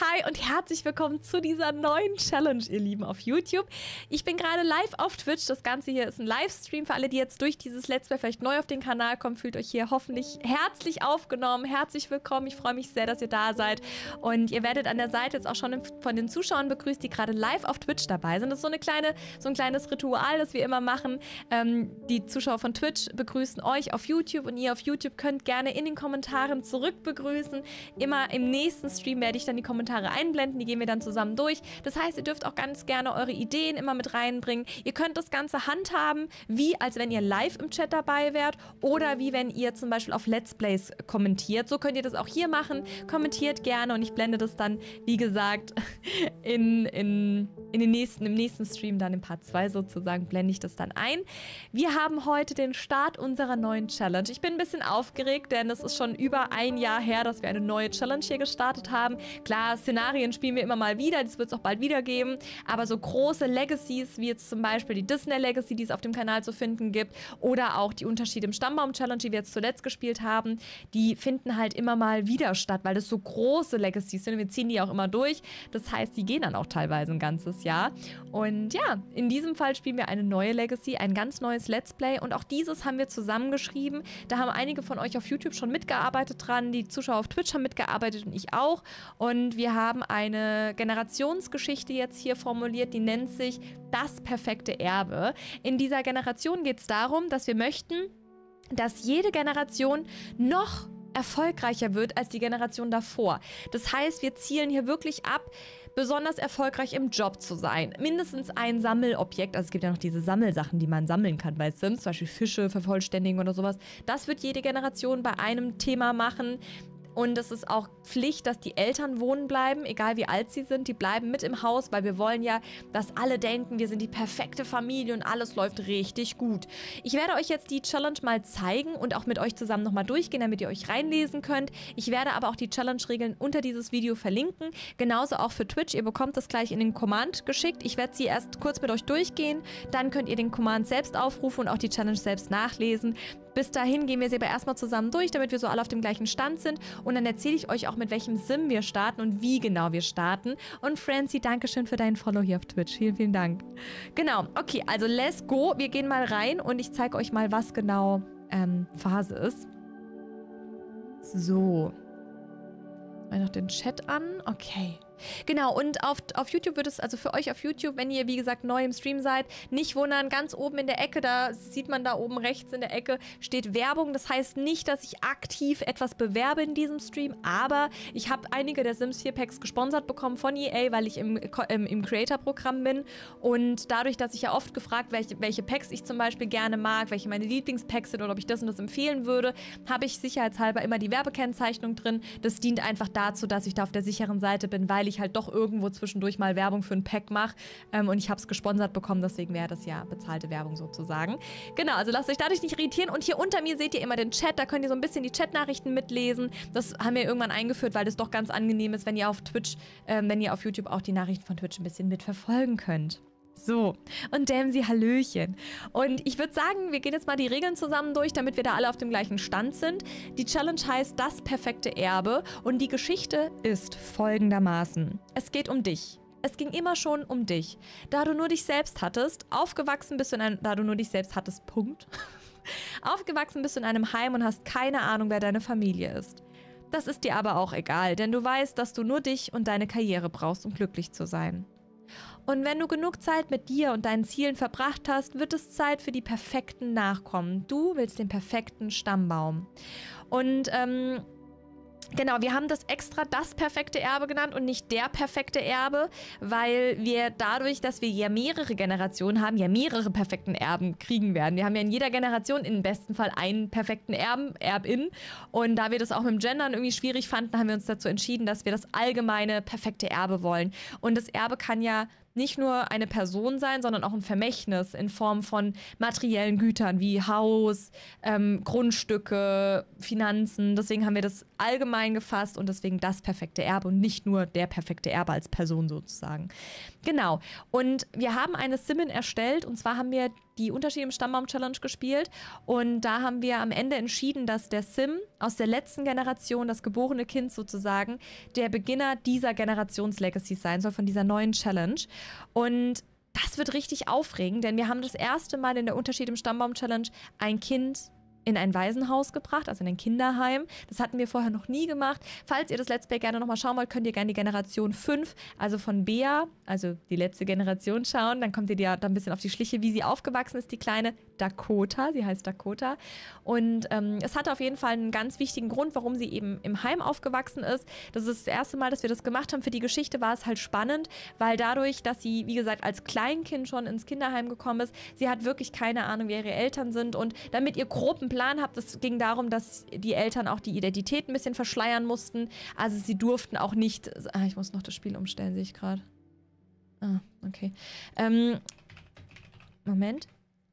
hi und herzlich willkommen zu dieser neuen Challenge, ihr Lieben, auf YouTube. Ich bin gerade live auf Twitch. Das Ganze hier ist ein Livestream für alle, die jetzt durch dieses Let's Play vielleicht neu auf den Kanal kommen. Fühlt euch hier hoffentlich herzlich aufgenommen. Herzlich willkommen. Ich freue mich sehr, dass ihr da seid. Und ihr werdet an der Seite jetzt auch schon von den Zuschauern begrüßt, die gerade live auf Twitch dabei sind. Das ist so ein kleines Ritual, das wir immer machen. Die Zuschauer von Twitch begrüßen euch auf YouTube und ihr auf YouTube könnt gerne in den Kommentaren zurück begrüßen. Immer im nächsten Stream werde ich dann die Kommentare einblenden, die gehen wir dann zusammen durch. Das heißt, ihr dürft auch ganz gerne eure Ideen immer mit reinbringen. Ihr könnt das Ganze handhaben, wie als wenn ihr live im Chat dabei wärt oder wie wenn ihr zum Beispiel auf Let's Plays kommentiert. So könnt ihr das auch hier machen. Kommentiert gerne und ich blende das dann, wie gesagt, im nächsten Stream, dann im Part 2 sozusagen, blende ich das dann ein. Wir haben heute den Start unserer neuen Challenge. Ich bin ein bisschen aufgeregt, denn es ist schon über ein Jahr her, dass wir eine neue Challenge hier gestartet haben. Klar, Szenarien spielen wir immer mal wieder, das wird es auch bald wieder geben, aber so große Legacies, wie jetzt zum Beispiel die Disney Legacy, die es auf dem Kanal zu finden gibt, oder auch die Unterschiede im Stammbaum-Challenge, die wir jetzt zuletzt gespielt haben, die finden halt immer mal wieder statt, weil das so große Legacies sind und wir ziehen die auch immer durch. Das heißt, die gehen dann auch teilweise ein ganzes Jahr. Und ja, in diesem Fall spielen wir eine neue Legacy, ein ganz neues Let's Play und auch dieses haben wir zusammengeschrieben. Da haben einige von euch auf YouTube schon mitgearbeitet dran, die Zuschauer auf Twitch haben mitgearbeitet und ich auch. Und wir haben eine Generationsgeschichte jetzt hier formuliert, die nennt sich Das perfekte Erbe. In dieser Generation geht es darum, dass wir möchten, dass jede Generation noch erfolgreicher wird als die Generation davor. Das heißt, wir zielen hier wirklich ab, besonders erfolgreich im Job zu sein. Mindestens ein Sammelobjekt, also es gibt ja noch diese Sammelsachen, die man sammeln kann bei Sims, zum Beispiel Fische vervollständigen oder sowas. Das wird jede Generation bei einem Thema machen. Und es ist auch Pflicht, dass die Eltern wohnen bleiben, egal wie alt sie sind, die bleiben mit im Haus, weil wir wollen ja, dass alle denken, wir sind die perfekte Familie und alles läuft richtig gut. Ich werde euch jetzt die Challenge mal zeigen und auch mit euch zusammen nochmal durchgehen, damit ihr euch reinlesen könnt. Ich werde aber auch die Challenge-Regeln unter dieses Video verlinken, genauso auch für Twitch. Ihr bekommt das gleich in den Command geschickt. Ich werde sie erst kurz mit euch durchgehen, dann könnt ihr den Command selbst aufrufen und auch die Challenge selbst nachlesen. Bis dahin gehen wir sie aber erstmal zusammen durch, damit wir so alle auf dem gleichen Stand sind. Und dann erzähle ich euch auch, mit welchem Sim wir starten und wie genau wir starten. Und Francie, dankeschön für deinen Follow hier auf Twitch. Vielen, vielen Dank. Genau, okay, also let's go. Wir gehen mal rein und ich zeige euch mal, was genau Phase ist. So. Mal noch den Chat an. Okay. Genau, und auf YouTube wird es, also für euch auf YouTube, wenn ihr, wie gesagt, neu im Stream seid, nicht wundern, ganz oben in der Ecke, da sieht man da oben rechts in der Ecke, steht Werbung. Das heißt nicht, dass ich aktiv etwas bewerbe in diesem Stream, aber ich habe einige der Sims 4 Packs gesponsert bekommen von EA, weil ich im Creator-Programm bin. Und dadurch, dass ich ja oft gefragt, welche Packs ich zum Beispiel gerne mag, welche meine Lieblingspacks sind oder ob ich das und das empfehlen würde, habe ich sicherheitshalber immer die Werbekennzeichnung drin. Das dient einfach dazu, dass ich da auf der sicheren Seite bin, weil ich halt doch irgendwo zwischendurch mal Werbung für ein Pack mache und ich habe es gesponsert bekommen, deswegen wäre das ja bezahlte Werbung sozusagen. Genau, also lasst euch dadurch nicht irritieren und hier unter mir seht ihr immer den Chat, da könnt ihr so ein bisschen die Chatnachrichten mitlesen. Das haben wir irgendwann eingeführt, weil das doch ganz angenehm ist, wenn ihr auf Twitch, wenn ihr auf YouTube auch die Nachrichten von Twitch ein bisschen mitverfolgen könnt. So, und Damsy, Hallöchen. Und ich würde sagen, wir gehen jetzt mal die Regeln zusammen durch, damit wir da alle auf dem gleichen Stand sind. Die Challenge heißt Das perfekte Erbe und die Geschichte ist folgendermaßen. Es geht um dich. Es ging immer schon um dich. Da du nur dich selbst hattest, aufgewachsen bist du da du nur dich selbst hattest, Punkt. Aufgewachsen bist du in einem Heim und hast keine Ahnung, wer deine Familie ist. Das ist dir aber auch egal, denn du weißt, dass du nur dich und deine Karriere brauchst, um glücklich zu sein. Und wenn du genug Zeit mit dir und deinen Zielen verbracht hast, wird es Zeit für die perfekten Nachkommen. Du willst den perfekten Stammbaum. Und genau, wir haben das extra das perfekte Erbe genannt und nicht der perfekte Erbe, weil wir dadurch, dass wir ja mehrere Generationen haben, ja mehrere perfekten Erben kriegen werden. Wir haben ja in jeder Generation im besten Fall einen perfekten Erbin. Und da wir das auch mit dem Gendern irgendwie schwierig fanden, haben wir uns dazu entschieden, dass wir das allgemeine perfekte Erbe wollen. Und das Erbe kann ja nicht nur eine Person sein, sondern auch ein Vermächtnis in Form von materiellen Gütern wie Haus, Grundstücke, Finanzen. Deswegen haben wir das allgemein gefasst und deswegen das perfekte Erbe und nicht nur der perfekte Erbe als Person sozusagen. Genau. Und wir haben eine Simin erstellt und zwar haben wir die Unterschiede im Stammbaum-Challenge gespielt und da haben wir am Ende entschieden, dass der Sim aus der letzten Generation, das geborene Kind sozusagen, der Beginner dieser Generations-Legacy sein soll, von dieser neuen Challenge. Und das wird richtig aufregend, denn wir haben das erste Mal in der Unterschied im Stammbaum-Challenge ein Kind in ein Waisenhaus gebracht, also in ein Kinderheim. Das hatten wir vorher noch nie gemacht. Falls ihr das Let's Play gerne nochmal schauen wollt, könnt ihr gerne die Generation 5, also von Bea, also die letzte Generation schauen. Dann kommt ihr da ein bisschen auf die Schliche, wie sie aufgewachsen ist, die kleine Dakota. Sie heißt Dakota. Und es hatte auf jeden Fall einen ganz wichtigen Grund, warum sie eben im Heim aufgewachsen ist. Das ist das erste Mal, dass wir das gemacht haben. Für die Geschichte war es halt spannend, weil dadurch, dass sie, wie gesagt, als Kleinkind schon ins Kinderheim gekommen ist, sie hat wirklich keine Ahnung, wer ihre Eltern sind. Und damit ihr grob einen Plan habt, es ging darum, dass die Eltern auch die Identität ein bisschen verschleiern mussten. Also sie durften auch nicht... ich muss noch das Spiel umstellen, sehe ich gerade. Okay. Moment.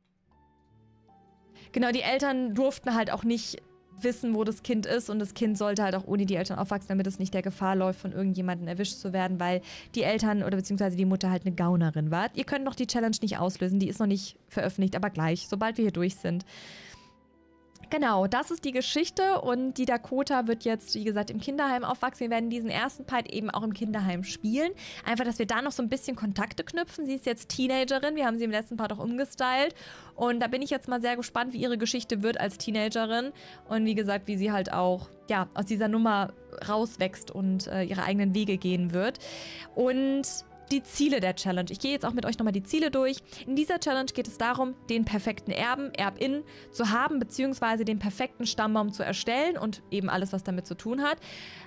Genau, die Eltern durften halt auch nicht wissen, wo das Kind ist und das Kind sollte halt auch ohne die Eltern aufwachsen, damit es nicht der Gefahr läuft, von irgendjemandem erwischt zu werden, weil die Eltern oder beziehungsweise die Mutter halt eine Gaunerin war. Ihr könnt noch die Challenge nicht auslösen, die ist noch nicht veröffentlicht, aber gleich, sobald wir hier durch sind. Genau, das ist die Geschichte und die Dakota wird jetzt, wie gesagt, im Kinderheim aufwachsen. Wir werden diesen ersten Part eben auch im Kinderheim spielen. Einfach, dass wir da noch so ein bisschen Kontakte knüpfen. Sie ist jetzt Teenagerin, wir haben sie im letzten Part auch umgestylt und da bin ich jetzt mal sehr gespannt, wie ihre Geschichte wird als Teenagerin und wie gesagt, wie sie halt auch, ja, aus dieser Nummer rauswächst und ihre eigenen Wege gehen wird. Und die Ziele der Challenge. Ich gehe jetzt auch mit euch nochmal die Ziele durch. In dieser Challenge geht es darum, den perfekten Erben, Erbin zu haben, beziehungsweise den perfekten Stammbaum zu erstellen und eben alles, was damit zu tun hat.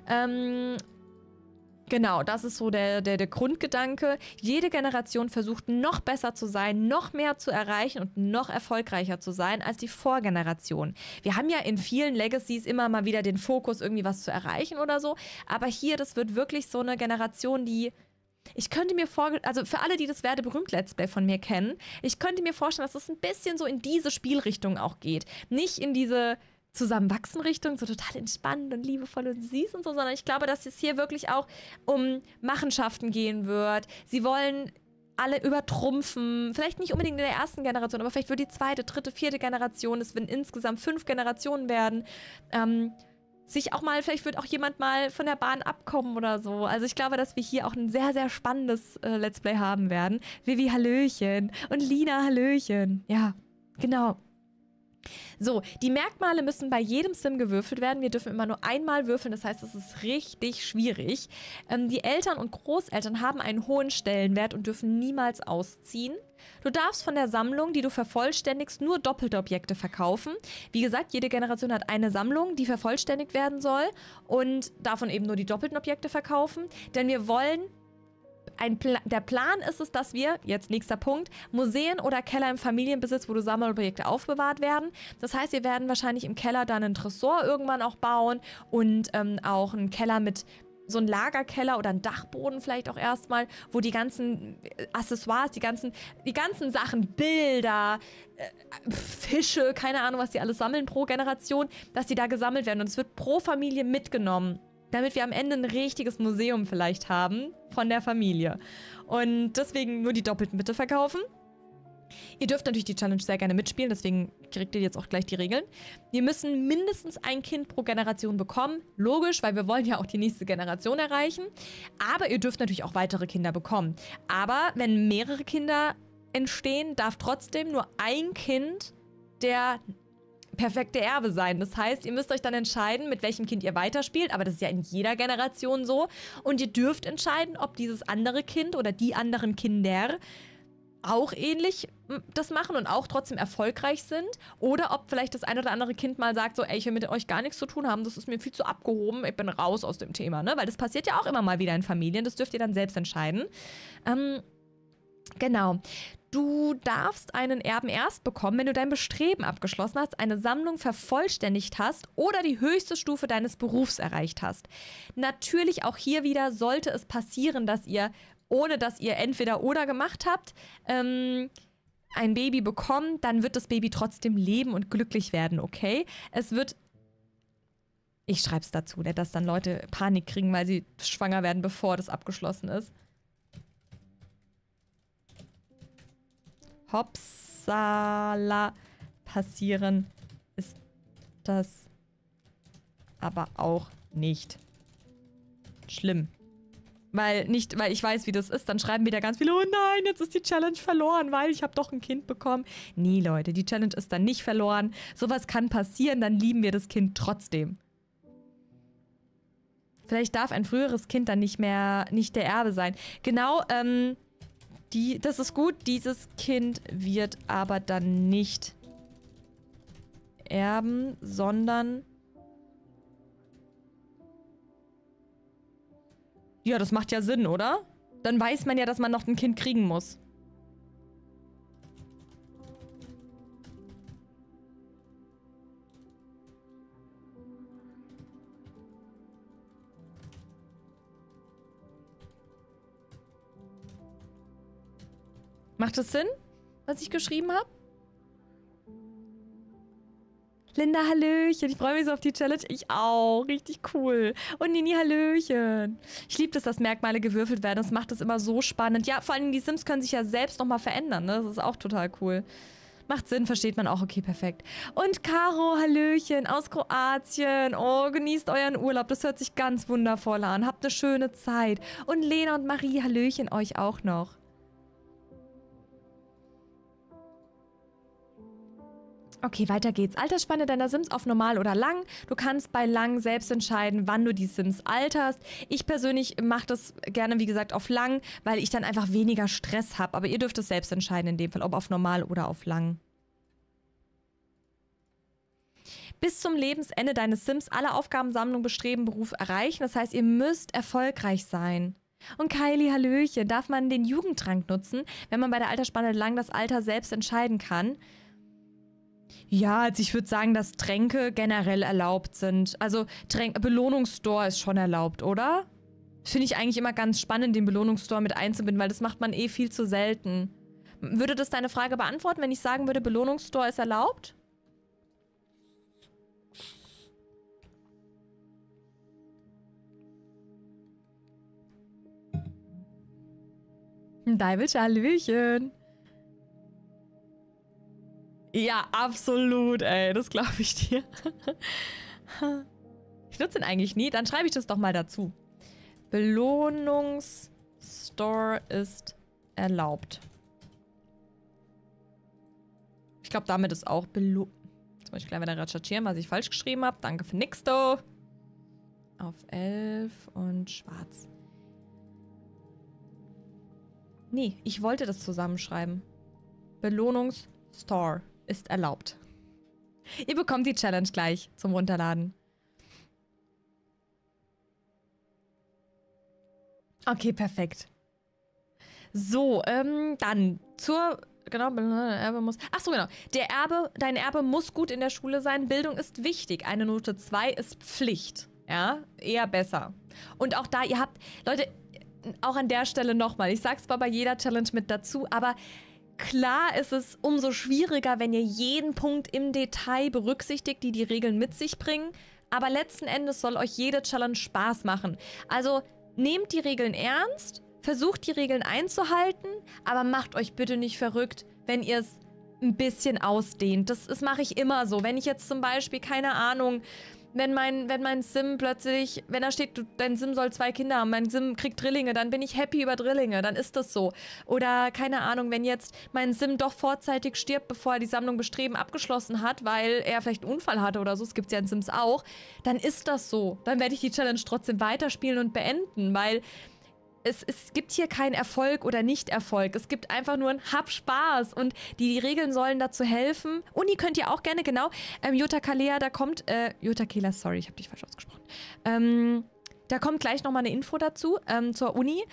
Genau, das ist so der Grundgedanke. Jede Generation versucht noch besser zu sein, noch mehr zu erreichen und noch erfolgreicher zu sein als die Vorgeneration. Wir haben ja in vielen Legacies immer mal wieder den Fokus, irgendwie was zu erreichen oder so. Aber hier, das wird wirklich so eine Generation, die... Ich könnte mir vorstellen, also für alle, die das Werde berühmt Let's Play von mir kennen, ich könnte mir vorstellen, dass es ein bisschen so in diese Spielrichtung auch geht. Nicht in diese Zusammenwachsen-Richtung, so total entspannt und liebevoll und süß und so, sondern ich glaube, dass es hier wirklich auch um Machenschaften gehen wird. Sie wollen alle übertrumpfen, vielleicht nicht unbedingt in der ersten Generation, aber vielleicht wird die zweite, dritte, vierte Generation, es werden insgesamt 5 Generationen werden, sich auch mal, vielleicht wird auch jemand mal von der Bahn abkommen oder so. Also ich glaube, dass wir hier auch ein sehr, sehr spannendes Let's Play haben werden. Vivi, Hallöchen. Und Lina, Hallöchen. Ja, genau. So, die Merkmale müssen bei jedem Sim gewürfelt werden. Wir dürfen immer nur einmal würfeln, das heißt, es ist richtig schwierig. Die Eltern und Großeltern haben einen hohen Stellenwert und dürfen niemals ausziehen. Du darfst von der Sammlung, die du vervollständigst, nur doppelte Objekte verkaufen. Wie gesagt, jede Generation hat eine Sammlung, die vervollständigt werden soll und davon eben nur die doppelten Objekte verkaufen. Denn wir wollen... Der Plan ist es, dass wir, jetzt nächster Punkt, Museen oder Keller im Familienbesitz, wo Sammelobjekte aufbewahrt werden. Das heißt, wir werden wahrscheinlich im Keller dann einen Tresor irgendwann auch bauen und auch einen Keller mit so einem Lagerkeller oder einen Dachboden vielleicht auch erstmal, wo die ganzen Accessoires, die ganzen Sachen, Bilder, Fische, keine Ahnung, was die alles sammeln pro Generation, dass die da gesammelt werden und es wird pro Familie mitgenommen, damit wir am Ende ein richtiges Museum vielleicht haben von der Familie. Und deswegen nur die Doppelten bitte verkaufen. Ihr dürft natürlich die Challenge sehr gerne mitspielen, deswegen kriegt ihr jetzt auch gleich die Regeln. Wir müssen mindestens ein Kind pro Generation bekommen. Logisch, weil wir wollen ja auch die nächste Generation erreichen. Aber ihr dürft natürlich auch weitere Kinder bekommen. Aber wenn mehrere Kinder entstehen, darf trotzdem nur ein Kind der perfekte Erbe sein. Das heißt, ihr müsst euch dann entscheiden, mit welchem Kind ihr weiterspielt, aber das ist ja in jeder Generation so. Und ihr dürft entscheiden, ob dieses andere Kind oder die anderen Kinder auch ähnlich das machen und auch trotzdem erfolgreich sind oder ob vielleicht das ein oder andere Kind mal sagt so, ey, ich will mit euch gar nichts zu tun haben, das ist mir viel zu abgehoben, ich bin raus aus dem Thema, ne? Weil das passiert ja auch immer mal wieder in Familien, das dürft ihr dann selbst entscheiden. Genau. Du darfst einen Erben erst bekommen, wenn du dein Bestreben abgeschlossen hast, eine Sammlung vervollständigt hast oder die höchste Stufe deines Berufs erreicht hast. Natürlich auch hier wieder sollte es passieren, dass ihr ohne dass ihr entweder oder gemacht habt, ein Baby bekommt, dann wird das Baby trotzdem leben und glücklich werden, okay? Es wird, ich schreibe es dazu, ne, dass dann Leute Panik kriegen, weil sie schwanger werden, bevor das abgeschlossen ist. Hopsala, passieren ist das aber auch nicht schlimm. Weil ich weiß, wie das ist, dann schreiben wieder ganz viele, oh nein, jetzt ist die Challenge verloren, weil ich habe doch ein Kind bekommen. Nee, Leute, die Challenge ist dann nicht verloren. Sowas kann passieren, dann lieben wir das Kind trotzdem. Vielleicht darf ein früheres Kind dann nicht der Erbe sein. Genau, das ist gut, dieses Kind wird aber dann nicht erben, sondern... Ja, das macht ja Sinn, oder? Dann weiß man ja, dass man noch ein Kind kriegen muss. Macht das Sinn, was ich geschrieben habe? Linda, hallöchen. Ich freue mich so auf die Challenge. Ich auch. Richtig cool. Und Nini, hallöchen. Ich liebe es, dass Merkmale gewürfelt werden. Das macht es immer so spannend. Ja, vor allem die Sims können sich ja selbst nochmal verändern. Ne? Das ist auch total cool. Macht Sinn, versteht man auch. Okay, perfekt. Und Caro, hallöchen, aus Kroatien. Oh, genießt euren Urlaub. Das hört sich ganz wundervoll an. Habt eine schöne Zeit. Und Lena und Marie, hallöchen, euch auch noch. Okay, weiter geht's. Altersspanne deiner Sims auf normal oder lang. Du kannst bei lang selbst entscheiden, wann du die Sims alterst. Ich persönlich mache das gerne, wie gesagt, auf lang, weil ich dann einfach weniger Stress habe. Aber ihr dürft es selbst entscheiden in dem Fall, ob auf normal oder auf lang. Bis zum Lebensende deines Sims alle Aufgabensammlung, Bestreben, Beruf erreichen. Das heißt, ihr müsst erfolgreich sein. Und Kylie, hallöchen, darf man den Jugendtrank nutzen, wenn man bei der Altersspanne lang das Alter selbst entscheiden kann? Ja, also ich würde sagen, dass Tränke generell erlaubt sind. Also Belohnungsstore ist schon erlaubt, oder? Finde ich eigentlich immer ganz spannend, den Belohnungsstore mit einzubinden, weil das macht man eh viel zu selten. Würde das deine Frage beantworten, wenn ich sagen würde, Belohnungsstore ist erlaubt? Daivic, hallöchen. Ja, absolut, ey. Das glaube ich dir. Ich nutze den eigentlich nie. Dann schreibe ich das doch mal dazu. Belohnungsstore ist erlaubt. Ich glaube, damit ist auch Jetzt muss ich gleich wieder recherchieren, was ich falsch geschrieben habe. Danke für nix, du. Auf 11 und schwarz. Nee, ich wollte das zusammenschreiben. Belohnungsstore ist erlaubt. Ihr bekommt die Challenge gleich zum Runterladen. Okay, perfekt. So, dann zur... Genau, Erbe muss... Achso, genau. Dein Erbe muss gut in der Schule sein. Bildung ist wichtig. Eine Note 2 ist Pflicht. Ja, eher besser. Und auch da, ihr habt... Leute, auch an der Stelle nochmal. Ich sag's zwar bei jeder Challenge mit dazu, aber... Klar ist es umso schwieriger, wenn ihr jeden Punkt im Detail berücksichtigt, die Regeln mit sich bringen. Aber letzten Endes soll euch jede Challenge Spaß machen. Also nehmt die Regeln ernst, versucht die Regeln einzuhalten, aber macht euch bitte nicht verrückt, wenn ihr es ein bisschen ausdehnt. Das mache ich immer so. Wenn ich jetzt zum Beispiel, keine Ahnung... Wenn mein Sim plötzlich, wenn da steht, dein Sim soll 2 Kinder haben, mein Sim kriegt Drillinge, dann bin ich happy über Drillinge, dann ist das so. Oder, keine Ahnung, wenn jetzt mein Sim doch vorzeitig stirbt, bevor er die Sammlung Bestreben abgeschlossen hat, weil er vielleicht einen Unfall hatte oder so, es gibt es ja in Sims auch, dann ist das so. Dann werde ich die Challenge trotzdem weiterspielen und beenden, weil es gibt hier keinen Erfolg oder Nicht-Erfolg. Es gibt einfach nur ein Hab Spaß und die Regeln sollen dazu helfen. Uni könnt ihr auch gerne, genau. Jutta Kalea, da kommt, Jutta Kehler, sorry, ich habe dich falsch ausgesprochen. Da kommt gleich nochmal eine Info dazu, zur Uni.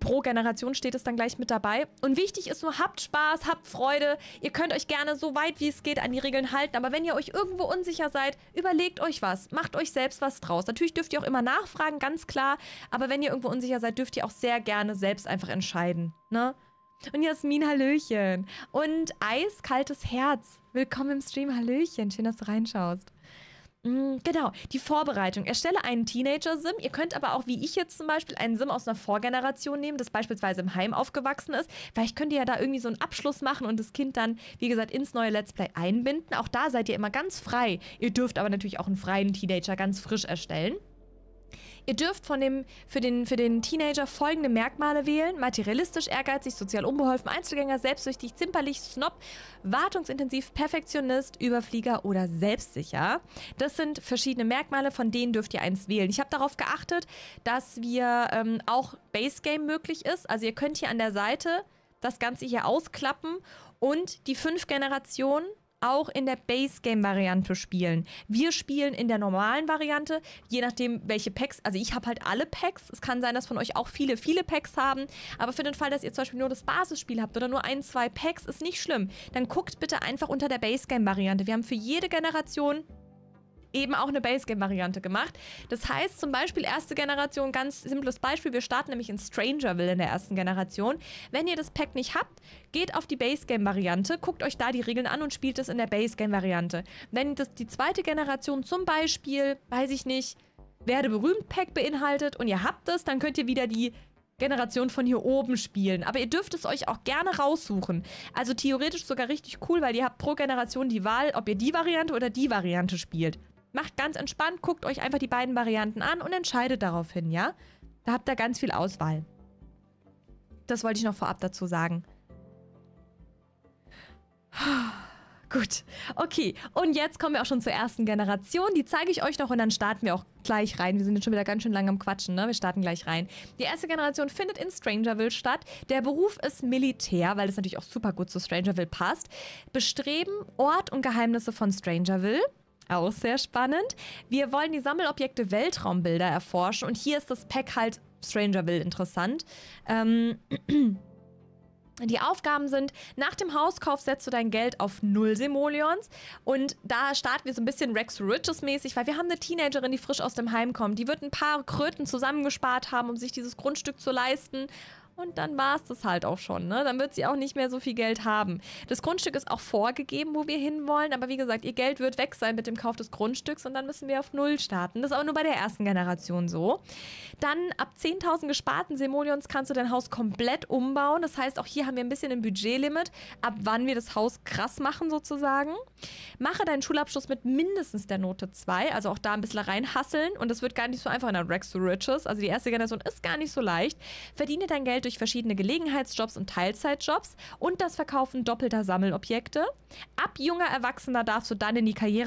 Pro Generation steht es dann gleich mit dabei. Und wichtig ist nur, habt Spaß, habt Freude. Ihr könnt euch gerne so weit wie es geht an die Regeln halten. Aber wenn ihr euch irgendwo unsicher seid, überlegt euch was. Macht euch selbst was draus. Natürlich dürft ihr auch immer nachfragen, ganz klar. Aber wenn ihr irgendwo unsicher seid, dürft ihr auch sehr gerne selbst einfach entscheiden. Ne? Und Jasmin, Hallöchen. Und eiskaltes Herz. Willkommen im Stream, Hallöchen. Schön, dass du reinschaust. Genau, die Vorbereitung. Erstelle einen Teenager-Sim. Ihr könnt aber auch, wie ich jetzt zum Beispiel, einen Sim aus einer Vorgeneration nehmen, das beispielsweise im Heim aufgewachsen ist. Vielleicht könnt ihr ja da irgendwie so einen Abschluss machen und das Kind dann, wie gesagt, ins neue Let's Play einbinden. Auch da seid ihr immer ganz frei. Ihr dürft aber natürlich auch einen freien Teenager ganz frisch erstellen. Ihr dürft für den Teenager folgende Merkmale wählen: materialistisch, ehrgeizig, sozial unbeholfen, Einzelgänger, selbstsüchtig, zimperlich, Snob, wartungsintensiv, Perfektionist, Überflieger oder selbstsicher. Das sind verschiedene Merkmale, von denen dürft ihr eins wählen. Ich habe darauf geachtet, dass wir auch Base Game möglich ist. Also ihr könnt hier an der Seite das Ganze hier ausklappen und die 5 Generationen auch in der Base-Game-Variante spielen. Wir spielen in der normalen Variante, je nachdem, welche Packs. Also ich habe halt alle Packs. Es kann sein, dass von euch auch viele Packs haben. Aber für den Fall, dass ihr zum Beispiel nur das Basisspiel habt oder nur 1, 2 Packs, ist nicht schlimm. Dann guckt bitte einfach unter der Base-Game-Variante. Wir haben für jede Generation eben auch eine Base-Game-Variante gemacht. Das heißt zum Beispiel erste Generation, ganz simples Beispiel, wir starten nämlich in Strangerville in der ersten Generation. Wenn ihr das Pack nicht habt, geht auf die Base-Game-Variante, guckt euch da die Regeln an und spielt es in der Base-Game-Variante. Wenn das die zweite Generation zum Beispiel, weiß ich nicht, Werde berühmt Pack beinhaltet und ihr habt es, dann könnt ihr wieder die Generation von hier oben spielen. Aber ihr dürft es euch auch gerne raussuchen. Also theoretisch sogar richtig cool, weil ihr habt pro Generation die Wahl, ob ihr die Variante oder die Variante spielt. Macht ganz entspannt, guckt euch einfach die beiden Varianten an und entscheidet daraufhin, ja? Da habt ihr ganz viel Auswahl. Das wollte ich noch vorab dazu sagen. Gut, okay. Und jetzt kommen wir auch schon zur ersten Generation. Die zeige ich euch noch und dann starten wir auch gleich rein. Wir sind jetzt schon wieder ganz schön lange am Quatschen, ne? Wir starten gleich rein. Die erste Generation findet in Strangerville statt. Der Beruf ist Militär, weil das natürlich auch super gut zu Strangerville passt. Bestreben, Ort und Geheimnisse von Strangerville. Auch sehr spannend. Wir wollen die Sammelobjekte Weltraumbilder erforschen und hier ist das Pack halt Strangerville interessant. Die Aufgaben sind, nach dem Hauskauf setzt du dein Geld auf 0 Simoleons und da starten wir so ein bisschen Rex Riches mäßig, weil wir haben eine Teenagerin, die frisch aus dem Heim kommt. Die wird ein paar Kröten zusammengespart haben, um sich dieses Grundstück zu leisten. Und dann war es das halt auch schon, ne? Dann wird sie auch nicht mehr so viel Geld haben. Das Grundstück ist auch vorgegeben, wo wir hinwollen, aber wie gesagt, ihr Geld wird weg sein mit dem Kauf des Grundstücks und dann müssen wir auf 0 starten. Das ist aber nur bei der ersten Generation so. Dann ab 10.000 gesparten Simoleons kannst du dein Haus komplett umbauen. Das heißt, auch hier haben wir ein bisschen ein Budgetlimit, ab wann wir das Haus krass machen sozusagen. Mache deinen Schulabschluss mit mindestens der Note 2, also auch da ein bisschen reinhasseln und das wird gar nicht so einfach in der Rex to Riches. Also die erste Generation ist gar nicht so leicht. Verdiene dein Geld durch verschiedene Gelegenheitsjobs und Teilzeitjobs und das Verkaufen doppelter Sammelobjekte. Ab junger Erwachsener darfst du dann in die Karriere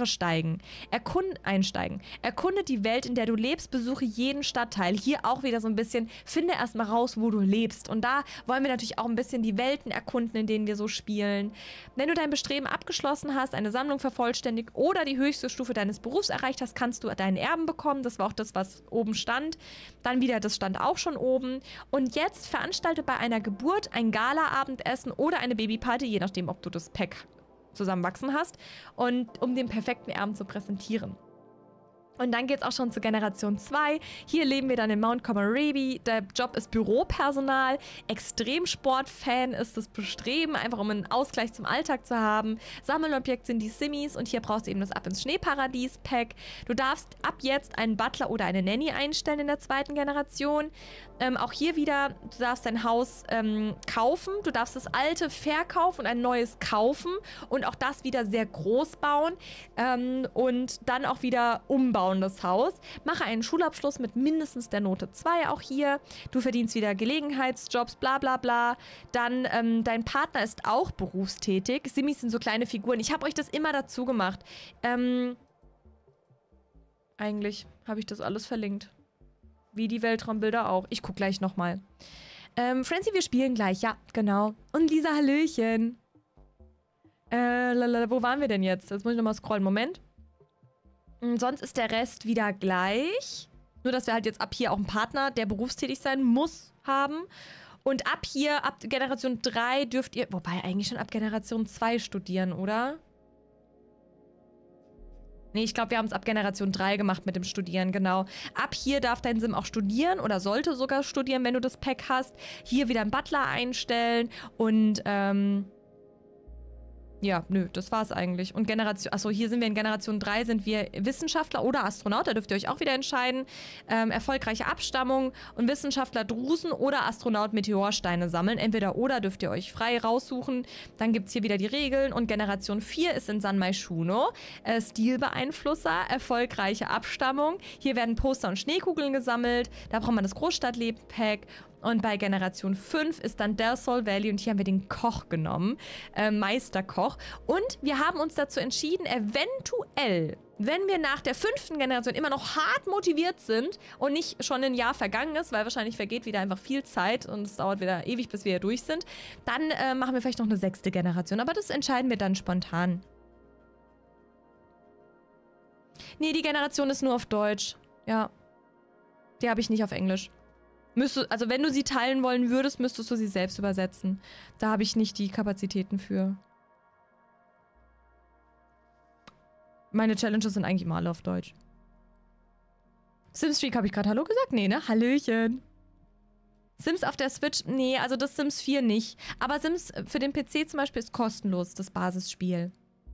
einsteigen. Erkunde die Welt, in der du lebst, besuche jeden Stadtteil. Hier auch wieder so ein bisschen, finde erstmal raus, wo du lebst. Und da wollen wir natürlich auch ein bisschen die Welten erkunden, in denen wir so spielen. Wenn du dein Bestreben abgeschlossen hast, eine Sammlung vervollständigt oder die höchste Stufe deines Berufs erreicht hast, kannst du deinen Erben bekommen. Das war auch das, was oben stand. Dann wieder, das stand auch schon oben. Und jetzt veranstalte bei einer Geburt ein Gala-Abendessen oder eine Babyparty, je nachdem, ob du das Pack zusammenwachsen hast, und um den perfekten Erben zu präsentieren. Und dann geht es auch schon zur Generation 2. Hier leben wir dann in Mount Comoraby. Der Job ist Büropersonal. Extremsport-Fan ist das Bestreben, einfach um einen Ausgleich zum Alltag zu haben. Sammelobjekt sind die Simmis und hier brauchst du eben das Ab ins Schneeparadies-Pack. Du darfst ab jetzt einen Butler oder eine Nanny einstellen in der zweiten Generation. Auch hier wieder, du darfst dein Haus kaufen. Du darfst das alte verkaufen und ein neues kaufen. Und auch das wieder sehr groß bauen. Und dann auch wieder umbauen. Das Haus. Mache einen Schulabschluss mit mindestens der Note 2 auch hier. Du verdienst wieder Gelegenheitsjobs, bla bla bla. Dann dein Partner ist auch berufstätig. Simmis sind so kleine Figuren. Ich habe euch das immer dazu gemacht. Eigentlich habe ich das alles verlinkt. Wie die Weltraumbilder auch. Ich gucke gleich nochmal. Francie, wir spielen gleich. Ja, genau. Und Lisa, Hallöchen. Wo waren wir denn jetzt? Jetzt muss ich nochmal scrollen. Moment. Sonst ist der Rest wieder gleich. Nur, dass wir halt jetzt ab hier auch einen Partner, der berufstätig sein muss, haben. Und ab hier, ab Generation 3 dürft ihr, wobei eigentlich schon ab Generation 2 studieren, oder? Nee, ich glaube, wir haben es ab Generation 3 gemacht mit dem Studieren, genau. Ab hier darf dein Sim auch studieren oder sollte sogar studieren, wenn du das Pack hast. Hier wieder einen Butler einstellen und, ja, nö, das war's eigentlich. Und Generation, achso, hier sind wir in Generation 3, sind wir Wissenschaftler oder Astronaut, da dürft ihr euch auch wieder entscheiden. Erfolgreiche Abstammung und Wissenschaftler Drusen oder Astronaut Meteorsteine sammeln. Entweder oder dürft ihr euch frei raussuchen. Dann gibt's hier wieder die Regeln und Generation 4 ist in San Myshuno. Stilbeeinflusser, erfolgreiche Abstammung. Hier werden Poster und Schneekugeln gesammelt. Da braucht man das Großstadtleben-Pack. Und bei Generation 5 ist dann Del Sol Valley und hier haben wir den Koch genommen, Meisterkoch. Und wir haben uns dazu entschieden, eventuell, wenn wir nach der 5. Generation immer noch hart motiviert sind und nicht schon ein Jahr vergangen ist, weil wahrscheinlich vergeht wieder einfach viel Zeit und es dauert wieder ewig, bis wir hier durch sind, dann machen wir vielleicht noch eine 6. Generation. Aber das entscheiden wir dann spontan. Nee, die Generation ist nur auf Deutsch. Ja. Die habe ich nicht auf Englisch. Also wenn du sie teilen wollen würdest, müsstest du sie selbst übersetzen. Da habe ich nicht die Kapazitäten für. Meine Challenges sind eigentlich immer alle auf Deutsch. Sims Streak habe ich gerade Hallo gesagt? Nee, ne? Hallöchen. Sims auf der Switch? Nee, also das Sims 4 nicht. Aber Sims für den PC zum Beispiel ist kostenlos, das Basisspiel.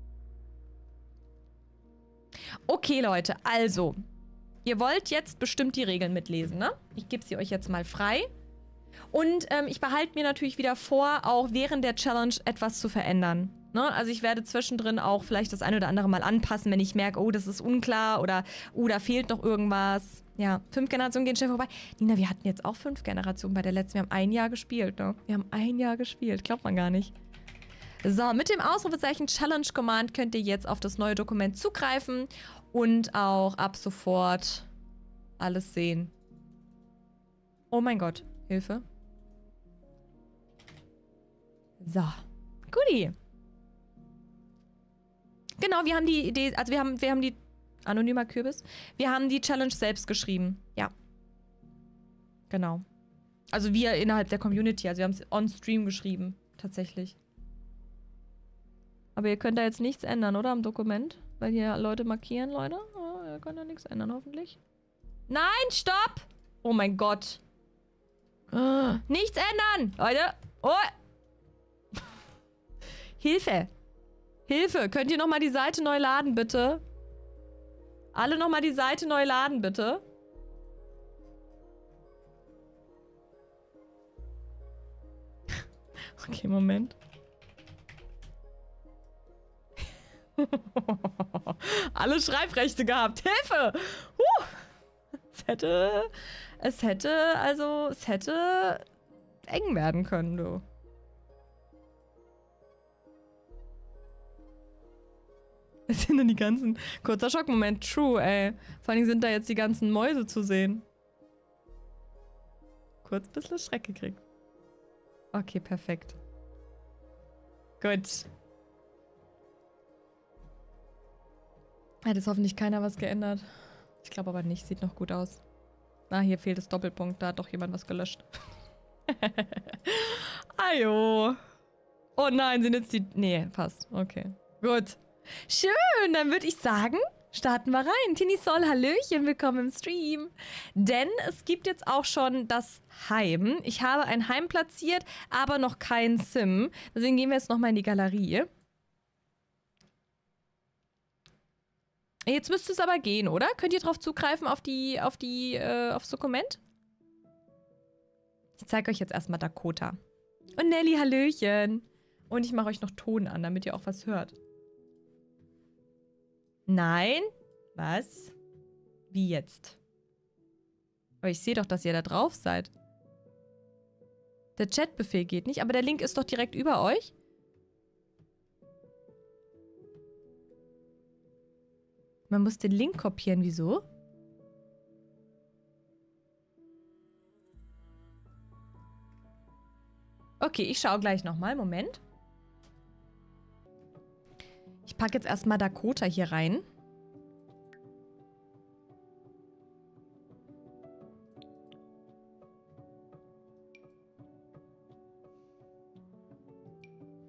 Okay, Leute, also... Ihr wollt jetzt bestimmt die Regeln mitlesen, ne? Ich gebe sie euch jetzt mal frei. Und ich behalte mir natürlich wieder vor, auch während der Challenge etwas zu verändern. Ne? Also ich werde zwischendrin auch vielleicht das eine oder andere mal anpassen, wenn ich merke, oh, das ist unklar oder da fehlt noch irgendwas. Ja, 5 Generationen gehen schnell vorbei. Nina, wir hatten jetzt auch 5 Generationen bei der letzten. Wir haben ein Jahr gespielt, ne? Wir haben ein Jahr gespielt, glaubt man gar nicht. So, mit dem Ausrufezeichen Challenge Command könnt ihr jetzt auf das neue Dokument zugreifen und auch ab sofort alles sehen. Oh mein Gott, Hilfe. So, guti. Genau, wir haben die Idee, also wir haben die, anonymer Kürbis, wir haben die Challenge selbst geschrieben. Ja. Genau. Also wir innerhalb der Community, also wir haben es on Stream geschrieben, tatsächlich. Aber ihr könnt da jetzt nichts ändern, oder? Am Dokument? Weil hier Leute markieren, Leute. Oh, ihr könnt da nichts ändern, hoffentlich. Nein, stopp! Oh mein Gott. Nichts ändern! Leute! Oh! Hilfe! Hilfe! Könnt ihr nochmal die Seite neu laden, bitte? Alle nochmal die Seite neu laden, bitte? Okay, Moment. Alle Schreibrechte gehabt. Hilfe! Es hätte eng werden können, du. Es sind dann die ganzen... Kurzer Schockmoment. True, ey. Vor allem sind da jetzt die ganzen Mäuse zu sehen. Kurz ein bisschen Schreck gekriegt. Okay, perfekt. Gut. Hat jetzt hoffentlich keiner was geändert. Ich glaube aber nicht. Sieht noch gut aus. Ah, hier fehlt das Doppelpunkt. Da hat doch jemand was gelöscht. Ajo. Oh nein, sind jetzt die... Nee, passt. Okay. Gut. Schön, dann würde ich sagen, starten wir rein. Tini Sol, hallöchen, willkommen im Stream. Denn es gibt jetzt auch schon das Heim. Ich habe ein Heim platziert, aber noch kein Sim. Deswegen gehen wir jetzt nochmal in die Galerie. Jetzt müsste es aber gehen, oder? Könnt ihr drauf zugreifen aufs Dokument? Ich zeige euch jetzt erstmal Dakota. Und Nelly, hallöchen. Und ich mache euch noch Ton an, damit ihr auch was hört. Nein? Was? Wie jetzt? Aber ich sehe doch, dass ihr da drauf seid. Der Chatbefehl geht nicht, aber der Link ist doch direkt über euch. Man muss den Link kopieren. Wieso? Okay, ich schaue gleich nochmal. Moment. Ich packe jetzt erstmal Dakota hier rein.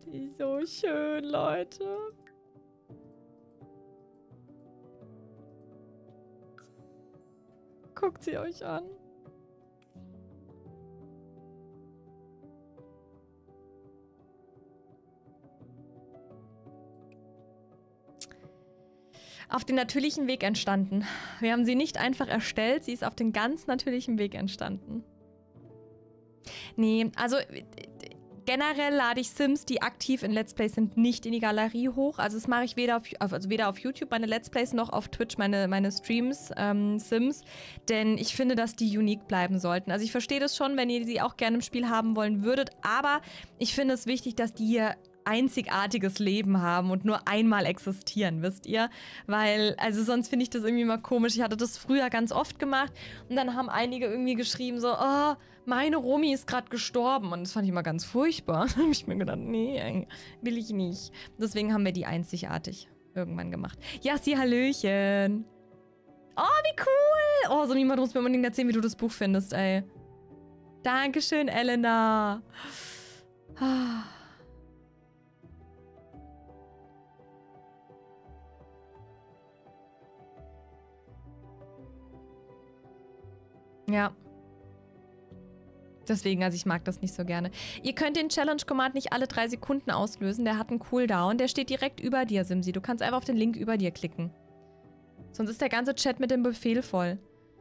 Die ist so schön, Leute. Guckt sie euch an. Auf den natürlichen Weg entstanden. Wir haben sie nicht einfach erstellt, sie ist auf den ganz natürlichen Weg entstanden. Nee, also generell lade ich Sims, die aktiv in Let's Plays sind, nicht in die Galerie hoch. Also das mache ich weder auf YouTube meine Let's Plays noch auf Twitch meine Streams, Sims. Denn ich finde, dass die unique bleiben sollten. Also ich verstehe das schon, wenn ihr sie auch gerne im Spiel haben wollen würdet. Aber ich finde es wichtig, dass die hier einzigartiges Leben haben und nur einmal existieren, wisst ihr? Weil, also sonst finde ich das irgendwie mal komisch. Ich hatte das früher ganz oft gemacht und dann haben einige irgendwie geschrieben so, oh, meine Romi ist gerade gestorben und das fand ich immer ganz furchtbar. Da habe ich mir gedacht, nee, will ich nicht. Deswegen haben wir die einzigartig irgendwann gemacht. Ja, sie Hallöchen. Oh, wie cool. Oh, so niemand muss mir unbedingt erzählen, wie du das Buch findest, ey. Dankeschön, Elena. Ja. Deswegen, also ich mag das nicht so gerne. Ihr könnt den Challenge-Command nicht alle 3 Sekunden auslösen. Der hat einen Cooldown. Der steht direkt über dir, Simsi. Du kannst einfach auf den Link über dir klicken. Sonst ist der ganze Chat mit dem Befehl voll.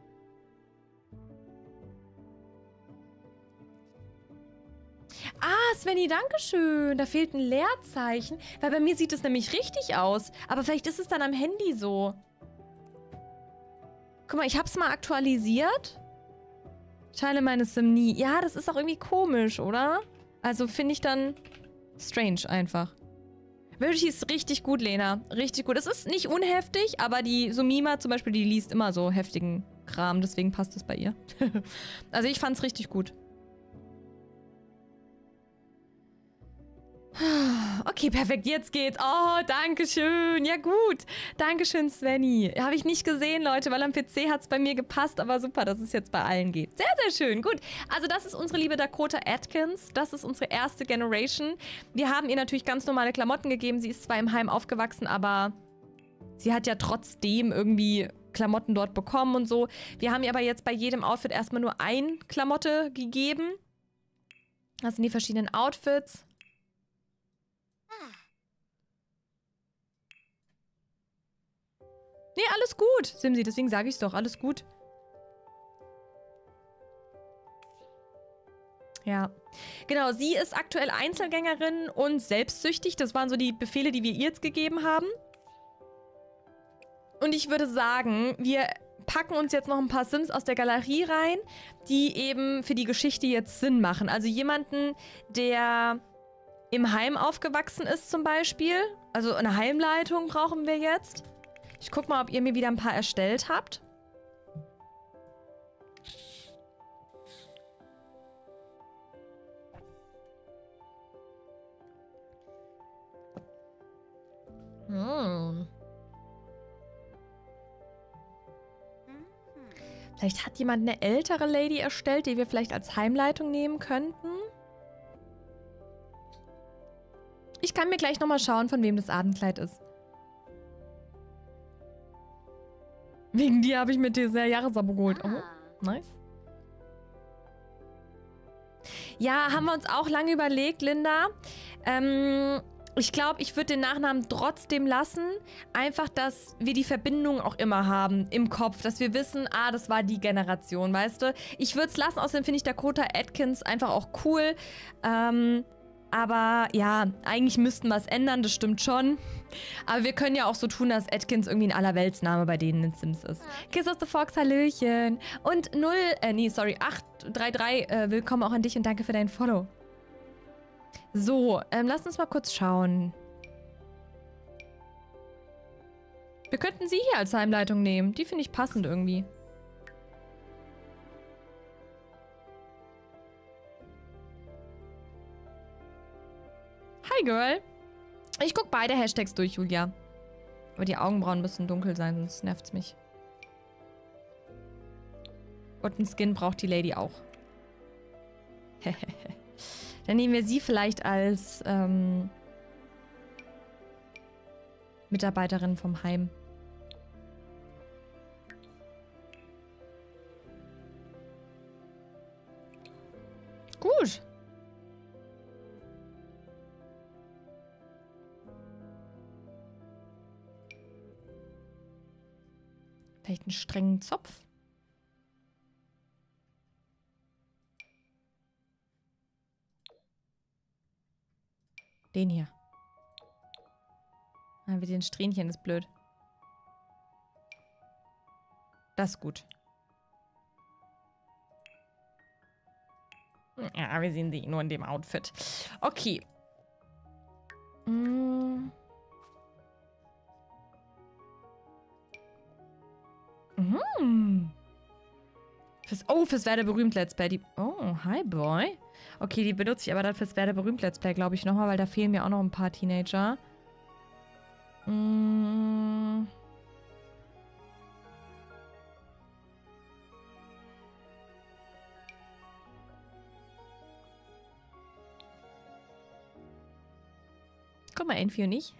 Ah, Svenny, dankeschön. Da fehlt ein Leerzeichen. Weil bei mir sieht es nämlich richtig aus. Aber vielleicht ist es dann am Handy so. Guck mal, ich hab's mal aktualisiert. Teile meine Sim nie. Ja, das ist auch irgendwie komisch, oder? Also finde ich dann strange einfach. Wirklich ist richtig gut, Lena. Richtig gut. Es ist nicht unheftig, aber die Sumima zum Beispiel, die liest immer so heftigen Kram. Deswegen passt es bei ihr. Also ich fand's richtig gut. Okay, perfekt, jetzt geht's. Oh, danke schön. Ja gut. Dankeschön, Svenny. Habe ich nicht gesehen, Leute, weil am PC hat es bei mir gepasst. Aber super, dass es jetzt bei allen geht. Sehr, sehr schön. Gut. Also das ist unsere liebe Dakota Atkins. Das ist unsere erste Generation. Wir haben ihr natürlich ganz normale Klamotten gegeben. Sie ist zwar im Heim aufgewachsen, aber sie hat ja trotzdem irgendwie Klamotten dort bekommen und so. Wir haben ihr aber jetzt bei jedem Outfit erstmal nur ein Klamotte gegeben. Das sind die verschiedenen Outfits. Nee, alles gut, Simsi, deswegen sage ich es doch, alles gut. Ja, genau, sie ist aktuell Einzelgängerin und selbstsüchtig. Das waren so die Befehle, die wir ihr jetzt gegeben haben. Und ich würde sagen, wir packen uns jetzt noch ein paar Sims aus der Galerie rein, die eben für die Geschichte jetzt Sinn machen. Also jemanden, der im Heim aufgewachsen ist zum Beispiel. Also eine Heimleitung brauchen wir jetzt. Ich guck mal, ob ihr mir wieder ein paar erstellt habt. Vielleicht hat jemand eine ältere Lady erstellt, die wir vielleicht als Heimleitung nehmen könnten. Ich kann mir gleich nochmal schauen, von wem das Abendkleid ist. Wegen dir habe ich mir dieses Jahresabo geholt. Oh, nice. Ja, haben wir uns auch lange überlegt, Linda. Ich glaube, ich würde den Nachnamen trotzdem lassen. Einfach, dass wir die Verbindung auch immer haben im Kopf. Dass wir wissen, ah, das war die Generation, weißt du? Ich würde es lassen, außerdem finde ich Dakota Atkins einfach auch cool. Aber ja, eigentlich müssten wir es ändern, das stimmt schon. Aber wir können ja auch so tun, dass Atkins irgendwie ein Allerweltsname bei denen in Sims ist. Kiss of the Fox, Hallöchen. Und 833, willkommen auch an dich und danke für dein Follow. So, lasst uns mal kurz schauen. Wir könnten sie hier als Heimleitung nehmen. Die finde ich passend irgendwie. Hi, Girl. Ich gucke beide Hashtags durch, Julia. Aber die Augenbrauen müssen dunkel sein, sonst nervt's mich. Und einen Skin braucht die Lady auch. Dann nehmen wir sie vielleicht als Mitarbeiterin vom Heim. Gut. Vielleicht einen strengen Zopf. Den hier. Dann wird den Strähnchen, ist blöd. Das ist gut. Ja, wir sehen sie nur in dem Outfit. Okay. Mhm. Fürs Werder berühmt Let's Play. Oh, hi Boy. Okay, die benutze ich aber dann fürs Werder berühmt Let's Play, glaube ich, nochmal, weil da fehlen mir auch noch ein paar Teenager. Guck mal, Enfi und ich.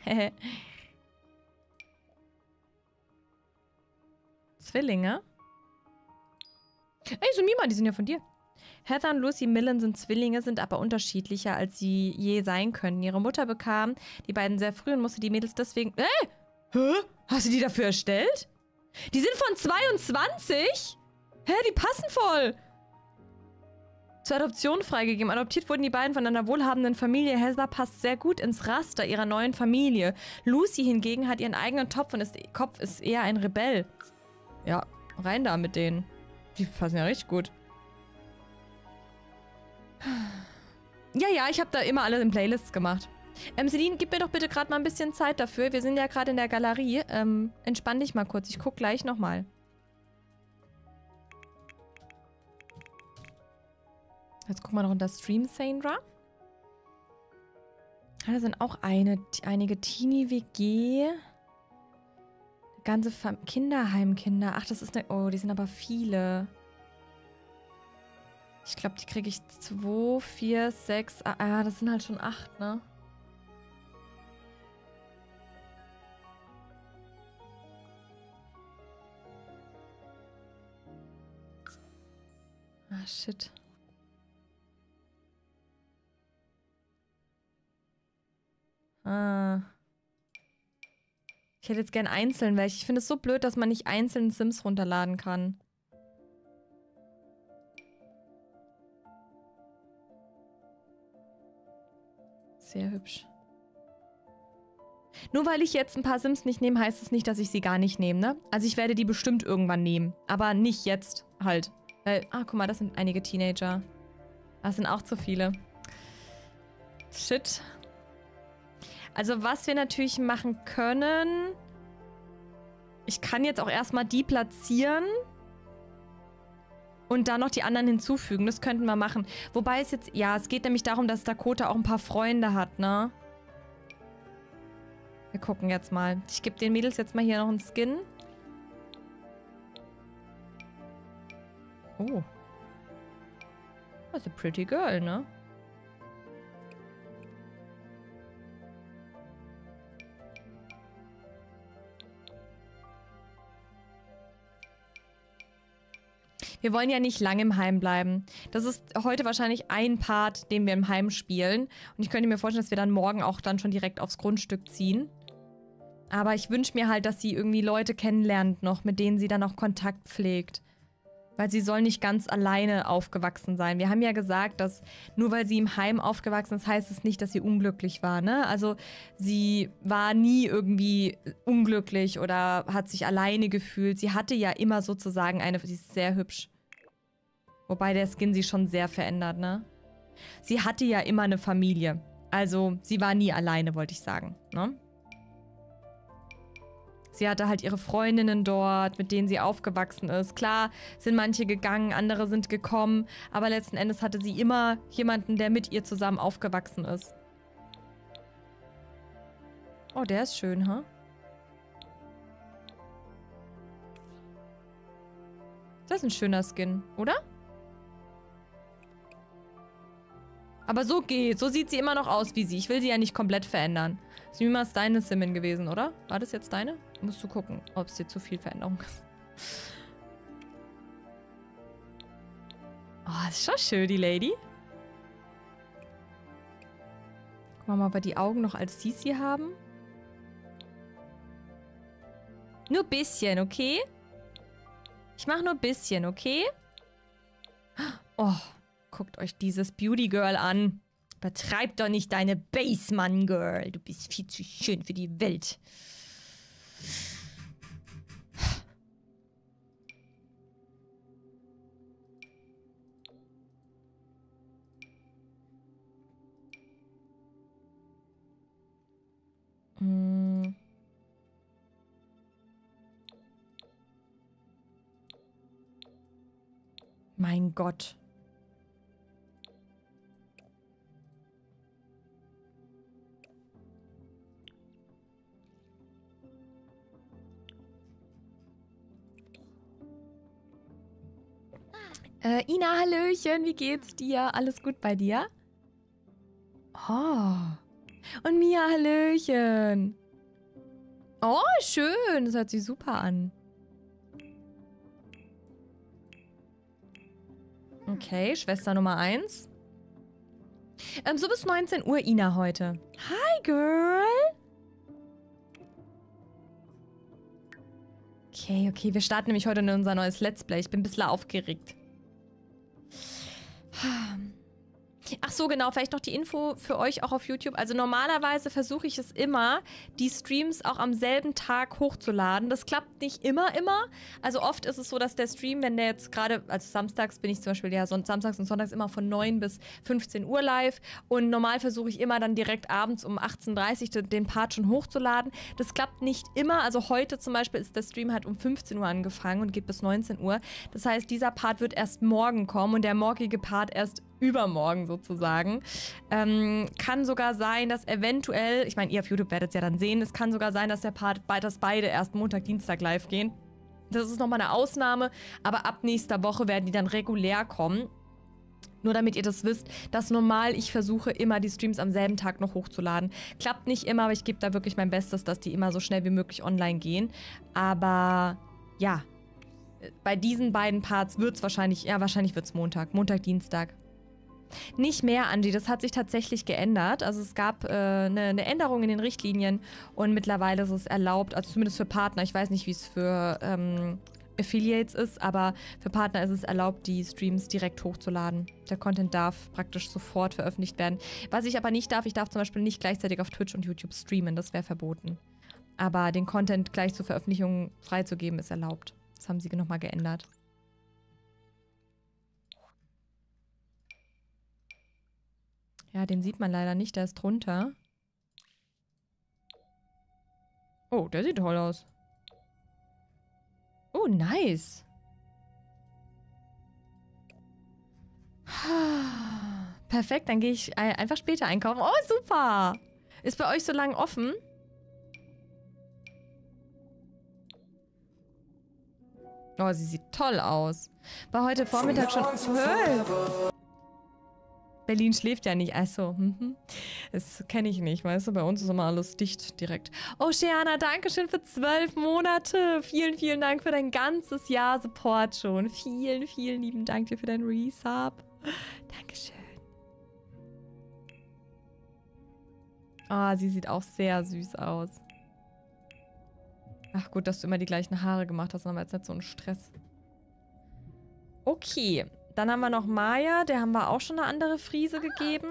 Zwillinge. Ey, Sumima, die sind ja von dir. Heather und Lucy Millen sind Zwillinge, sind aber unterschiedlicher, als sie je sein können. Ihre Mutter bekam die beiden sehr früh und musste die Mädels deswegen... Hä? Hast du die dafür erstellt? Die sind von 22? Hä, die passen voll. Zur Adoption freigegeben. Adoptiert wurden die beiden von einer wohlhabenden Familie. Heather passt sehr gut ins Raster ihrer neuen Familie. Lucy hingegen hat ihren eigenen Kopf ist eher ein Rebell. Ja, rein da mit denen. Die passen ja richtig gut. Ja, ich habe da immer alle in Playlists gemacht. Celine, gib mir doch bitte gerade mal ein bisschen Zeit dafür. Wir sind ja gerade in der Galerie. Entspann dich mal kurz. Ich guck gleich nochmal. Jetzt gucken wir noch unter Stream, Sandra. Da sind auch einige Teenie-WG. Ganze Kinderheimkinder. Ach, das ist eine... Oh, die sind aber viele. Ich glaube, die kriege ich 2, 4, 6... Ah, das sind halt schon 8, ne? Ah, shit. Ah. Ich hätte jetzt gern einzeln welche. Ich finde es so blöd, dass man nicht einzeln Sims runterladen kann. Sehr hübsch. Nur weil ich jetzt ein paar Sims nicht nehme, heißt es nicht, dass ich sie gar nicht nehme, ne? Also ich werde die bestimmt irgendwann nehmen. Aber nicht jetzt halt. Weil, guck mal, das sind einige Teenager. Das sind auch zu viele. Shit. Also was wir natürlich machen können... Ich kann jetzt auch erstmal die platzieren. Und dann noch die anderen hinzufügen. Das könnten wir machen. Wobei es jetzt... Ja, es geht nämlich darum, dass Dakota auch ein paar Freunde hat, ne? Wir gucken jetzt mal. Ich gebe den Mädels jetzt mal hier noch einen Skin. Oh. Das ist a pretty girl, ne? Wir wollen ja nicht lange im Heim bleiben. Das ist heute wahrscheinlich ein Part, den wir im Heim spielen. Und ich könnte mir vorstellen, dass wir dann morgen auch dann schon direkt aufs Grundstück ziehen. Aber ich wünsche mir halt, dass sie irgendwie Leute kennenlernt noch, mit denen sie dann auch Kontakt pflegt. Weil sie soll nicht ganz alleine aufgewachsen sein. Wir haben ja gesagt, dass nur weil sie im Heim aufgewachsen ist, heißt es nicht, dass sie unglücklich war, ne? Also sie war nie irgendwie unglücklich oder hat sich alleine gefühlt. Sie hatte ja immer sozusagen sie ist sehr hübsch. Wobei der Skin sie schon sehr verändert, ne? Sie hatte ja immer eine Familie. Also sie war nie alleine, wollte ich sagen, ne? Sie hatte halt ihre Freundinnen dort, mit denen sie aufgewachsen ist. Klar sind manche gegangen, andere sind gekommen. Aber letzten Endes hatte sie immer jemanden, der mit ihr zusammen aufgewachsen ist. Oh, der ist schön, ha? Das ist ein schöner Skin, oder? Aber so geht. So sieht sie immer noch aus wie sie. Ich will sie ja nicht komplett verändern. Sima ist deine Simin gewesen, oder? War das jetzt deine? Musst du gucken, ob es dir zu viel Veränderung ist. Oh, ist schon schön, die Lady. Gucken wir mal, ob wir die Augen noch als Sisi haben. Nur ein bisschen, okay? Ich mache nur ein bisschen, okay? Oh, guckt euch dieses Beauty Girl an. Übertreib doch nicht deine Baseman Girl. Du bist viel zu schön für die Welt. Mein Gott. Ina, hallöchen, wie geht's dir? Alles gut bei dir? Oh. Und Mia, hallöchen. Oh, schön. Das hört sich super an. Okay, Schwester Nummer 1. So bis 19 Uhr, Ina, heute. Hi, Girl. Okay, wir starten nämlich heute in unser neues Let's Play. Ich bin ein bisschen aufgeregt. Ach so, genau, vielleicht noch die Info für euch auch auf YouTube. Also normalerweise versuche ich es immer, die Streams auch am selben Tag hochzuladen. Das klappt nicht immer. Also oft ist es so, dass der Stream, wenn der jetzt gerade, also samstags bin ich zum Beispiel ja samstags und sonntags immer von 9 bis 15 Uhr live. Und normal versuche ich immer dann direkt abends um 18:30 Uhr den Part schon hochzuladen. Das klappt nicht immer. Also heute zum Beispiel ist der Stream halt um 15 Uhr angefangen und geht bis 19 Uhr. Das heißt, dieser Part wird erst morgen kommen und der morgige Part erst übermorgen sozusagen. Kann sogar sein, dass eventuell, ich meine, ihr auf YouTube werdet es ja dann sehen, es kann sogar sein, dass dass beide erst Montag, Dienstag live gehen. Das ist nochmal eine Ausnahme, aber ab nächster Woche werden die dann regulär kommen. Nur damit ihr das wisst, dass normal ich versuche, immer die Streams am selben Tag noch hochzuladen. Klappt nicht immer, aber ich gebe da wirklich mein Bestes, dass die immer so schnell wie möglich online gehen. Aber ja, bei diesen beiden Parts wird es wahrscheinlich wird es Montag, Dienstag. Nicht mehr, Angie, das hat sich tatsächlich geändert. Also es gab eine Änderung in den Richtlinien und mittlerweile ist es erlaubt, also zumindest für Partner, ich weiß nicht, wie es für Affiliates ist, aber für Partner ist es erlaubt, die Streams direkt hochzuladen. Der Content darf praktisch sofort veröffentlicht werden. Was ich aber nicht darf, ich darf zum Beispiel nicht gleichzeitig auf Twitch und YouTube streamen, das wäre verboten. Aber den Content gleich zur Veröffentlichung freizugeben ist erlaubt. Das haben sie nochmal geändert. Ja, den sieht man leider nicht, der ist drunter. Oh, der sieht toll aus. Oh, nice. Perfekt, dann gehe ich einfach später einkaufen. Oh, super. Ist bei euch so lang offen? Oh, sie sieht toll aus. War heute Vormittag schon... Berlin schläft ja nicht. Also, das kenne ich nicht, weißt du? Bei uns ist immer alles dicht direkt. Oh, Sheana, danke schön für 12 Monate. Vielen, vielen Dank für dein ganzes Jahr Support schon. Vielen, vielen lieben Dank dir für dein Resub. Dankeschön. Ah, sie sieht auch sehr süß aus. Ach gut, dass du immer die gleichen Haare gemacht hast, dann haben wir jetzt nicht so einen Stress. Okay. Dann haben wir noch Maya, der haben wir auch schon eine andere Frise gegeben.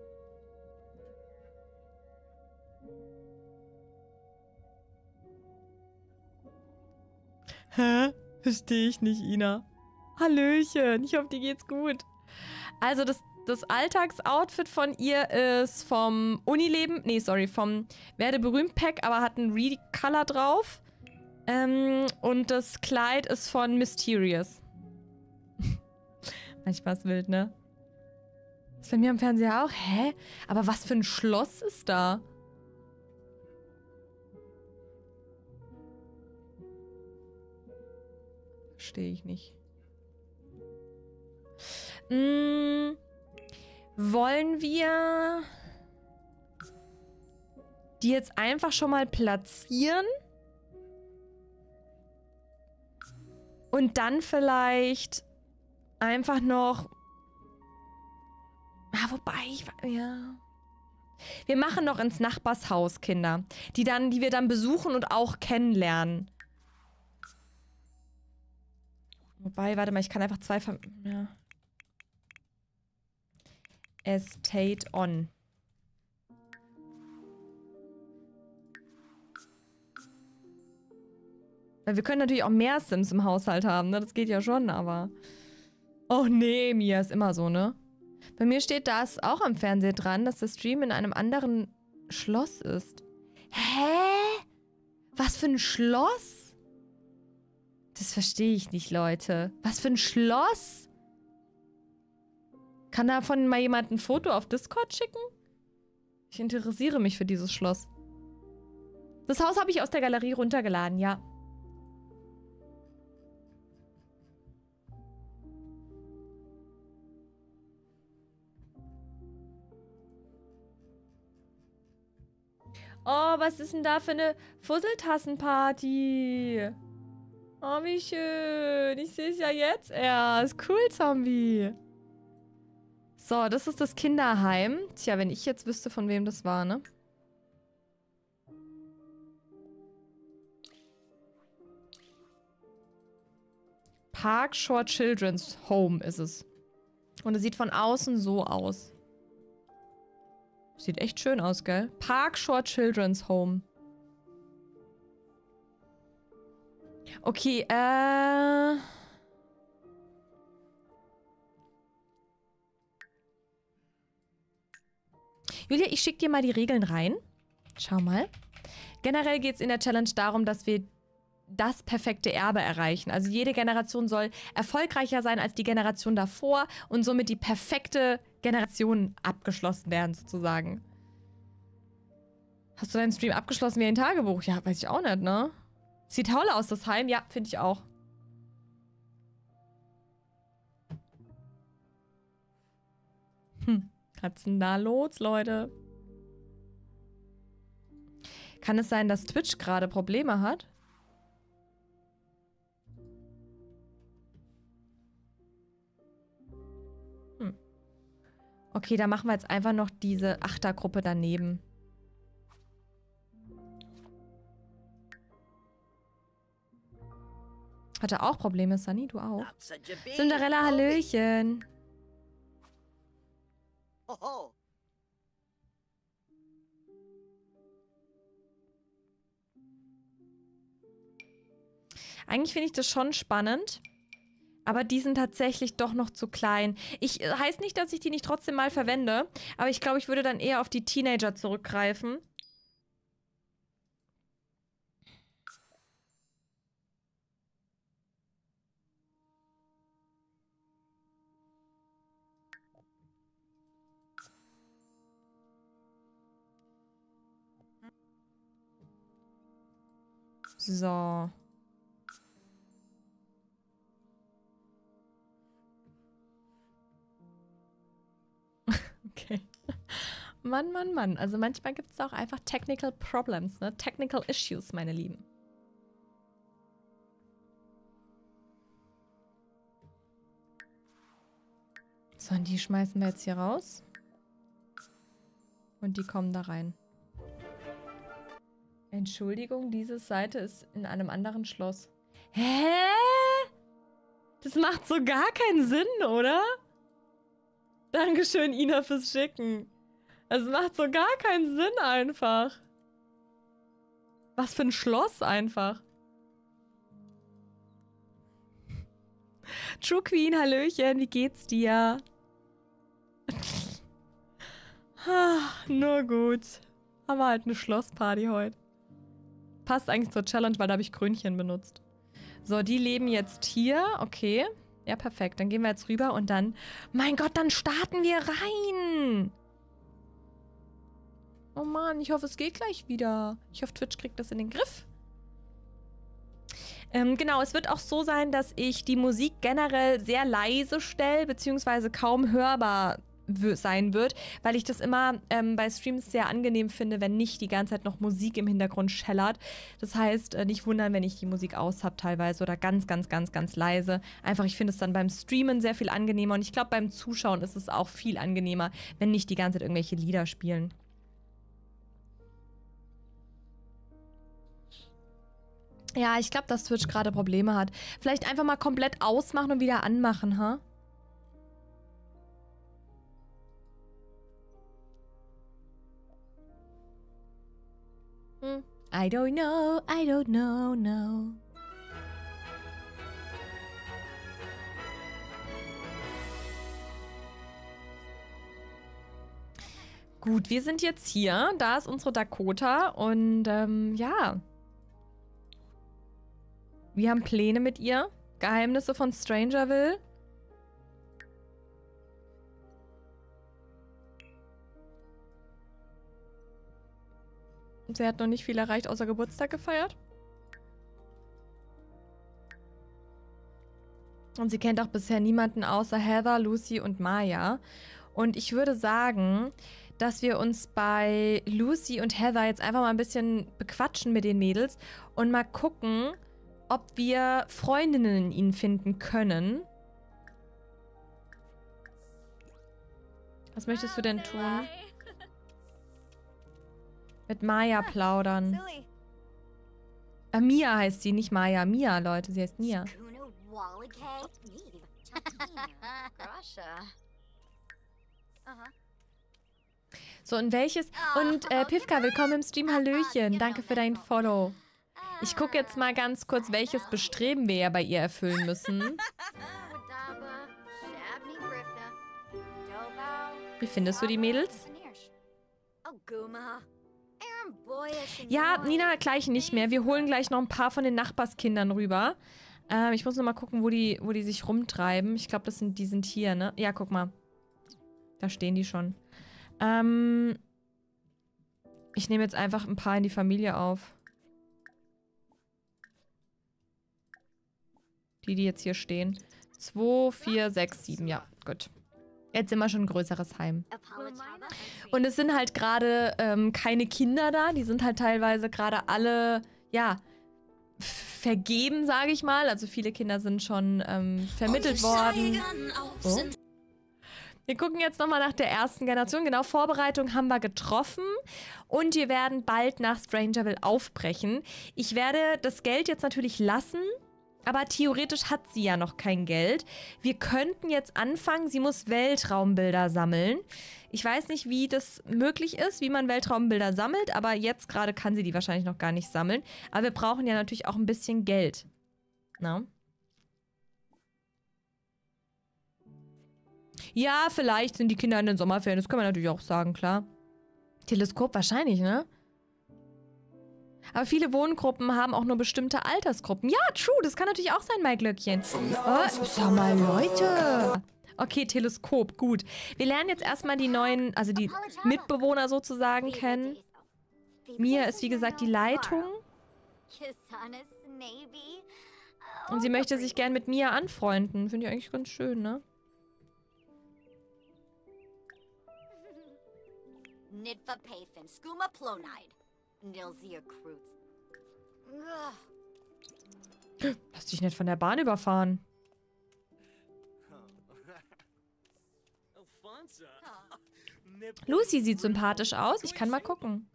Hä? Verstehe ich nicht, Ina. Hallöchen, ich hoffe, dir geht's gut. Also das Alltagsoutfit von ihr ist vom Unileben, vom Werde berühmt Pack, aber hat einen Recolor drauf. Und das Kleid ist von Mysterious. Manchmal ist wild, ne? Ist bei mir am Fernseher auch. Hä? Aber was für ein Schloss ist da? Verstehe ich nicht. Wollen wir die jetzt einfach schon mal platzieren? Und dann vielleicht einfach noch... Ah, wobei, ja... Wir machen noch ins Nachbarshaus, Kinder. Die wir dann besuchen und auch kennenlernen. Wobei, warte mal, ich kann einfach zwei... Ja. Estate on. Weil wir können natürlich auch mehr Sims im Haushalt haben, ne? Das geht ja schon, aber... Oh nee, Mia, ist immer so, ne? Bei mir steht das auch am Fernseher dran, dass der Stream in einem anderen Schloss ist. Hä? Was für ein Schloss? Das verstehe ich nicht, Leute. Was für ein Schloss? Kann davon mal jemand ein Foto auf Discord schicken? Ich interessiere mich für dieses Schloss. Das Haus habe ich aus der Galerie runtergeladen, ja. Oh, was ist denn da für eine Fusseltassenparty? Oh, wie schön. Ich sehe es ja jetzt erst. Cool, Zombie. So, das ist das Kinderheim. Tja, wenn ich jetzt wüsste, von wem das war, ne? Park Shore Children's Home ist es. Und es sieht von außen so aus. Sieht echt schön aus, gell? Park Shore Children's Home. Okay, Julia, ich schicke dir mal die Regeln rein. Schau mal. Generell geht es in der Challenge darum, dass wir das perfekte Erbe erreichen. Also jede Generation soll erfolgreicher sein als die Generation davor und somit die perfekte Generation abgeschlossen werden, sozusagen. Hast du deinen Stream abgeschlossen wie ein Tagebuch? Ja, weiß ich auch nicht, ne? Sieht toll aus, das Heim. Ja, finde ich auch. Was ist denn da los, Leute? Kann es sein, dass Twitch gerade Probleme hat? Okay, da machen wir jetzt einfach noch diese Achtergruppe daneben. Hat er auch Probleme, Sunny? Du auch? Cinderella, Hallöchen. Eigentlich finde ich das schon spannend. Aber die sind tatsächlich doch noch zu klein. Heißt nicht, dass ich die nicht trotzdem mal verwende. Aber ich glaube, ich würde dann eher auf die Teenager zurückgreifen. So. Okay. Mann, Mann, Mann. Also manchmal gibt es auch einfach Technical Problems, ne? Technical Issues, meine Lieben. So, und die schmeißen wir jetzt hier raus. Und die kommen da rein. Entschuldigung, diese Seite ist in einem anderen Schloss. Hä? Das macht so gar keinen Sinn, oder? Dankeschön, Ina, fürs Schicken. Es macht so gar keinen Sinn einfach. Was für ein Schloss einfach. True Queen, Hallöchen, wie geht's dir? Nur gut. Haben wir halt eine Schlossparty heute. Passt eigentlich zur Challenge, weil da habe ich Krönchen benutzt. So, die leben jetzt hier. Okay. Ja, perfekt. Dann gehen wir jetzt rüber und dann... Mein Gott, dann starten wir rein! Oh Mann, ich hoffe, es geht gleich wieder. Ich hoffe, Twitch kriegt das in den Griff. Genau, es wird auch so sein, dass ich die Musik generell sehr leise stelle, beziehungsweise kaum hörbar sein wird, weil ich das immer bei Streams sehr angenehm finde, wenn nicht die ganze Zeit noch Musik im Hintergrund schellert. Das heißt, nicht wundern, wenn ich die Musik aus habe teilweise oder ganz, ganz, ganz, ganz leise. Einfach, ich finde es dann beim Streamen sehr viel angenehmer und ich glaube, beim Zuschauen ist es auch viel angenehmer, wenn nicht die ganze Zeit irgendwelche Lieder spielen. Ja, ich glaube, dass Twitch gerade Probleme hat. Vielleicht einfach mal komplett ausmachen und wieder anmachen, ha? I don't know, no. Gut, wir sind jetzt hier. Da ist unsere Dakota und ja. Wir haben Pläne mit ihr. Geheimnisse von Strangerville. Sie hat noch nicht viel erreicht, außer Geburtstag gefeiert. Und sie kennt auch bisher niemanden außer Heather, Lucy und Maya. Und ich würde sagen, dass wir uns bei Lucy und Heather jetzt einfach mal ein bisschen bequatschen mit den Mädels und mal gucken, ob wir Freundinnen in ihnen finden können. Was möchtest du denn tun? Mit Maya plaudern. Mia heißt sie, nicht Maya. Mia, Leute, sie heißt Mia. So, und welches... Und Pivka, willkommen im Stream. Hallöchen. Danke für dein Follow. Ich gucke jetzt mal ganz kurz, welches Bestreben wir ja bei ihr erfüllen müssen. Wie findest du die Mädels? Ja, Nina, gleich nicht mehr. Wir holen gleich noch ein paar von den Nachbarskindern rüber. Ich muss noch mal gucken, wo die sich rumtreiben. Ich glaube, die sind hier, ne? Ja, guck mal. Da stehen die schon. Ich nehme jetzt einfach ein paar in die Familie auf. Die jetzt hier stehen. 2, 4, 6, 7. Ja, gut. Jetzt sind wir schon ein größeres Heim. Und es sind halt gerade keine Kinder da. Die sind halt teilweise gerade alle, ja, vergeben, sage ich mal. Also viele Kinder sind schon vermittelt worden. Oh. Wir gucken jetzt nochmal nach der ersten Generation. Genau, Vorbereitung haben wir getroffen. Und wir werden bald nach Strangerville aufbrechen. Ich werde das Geld jetzt natürlich lassen. Aber theoretisch hat sie ja noch kein Geld. Wir könnten jetzt anfangen, sie muss Weltraumbilder sammeln. Ich weiß nicht, wie das möglich ist, wie man Weltraumbilder sammelt, aber jetzt gerade kann sie die wahrscheinlich noch gar nicht sammeln. Aber wir brauchen ja natürlich auch ein bisschen Geld. Na? Ja, vielleicht sind die Kinder in den Sommerferien, das können wir natürlich auch sagen, klar. Teleskop wahrscheinlich, ne? Aber viele Wohngruppen haben auch nur bestimmte Altersgruppen. Ja, true, das kann natürlich auch sein, Maiglöckchen. Oh, sag mal, Leute. Okay, Teleskop, gut. Wir lernen jetzt erstmal die neuen, also die Mitbewohner sozusagen kennen. Mia ist, wie gesagt, die Leitung. Und sie möchte sich gern mit Mia anfreunden. Finde ich eigentlich ganz schön, ne? Lass dich nicht von der Bahn überfahren. Lucy sieht sympathisch aus. Ich kann mal gucken.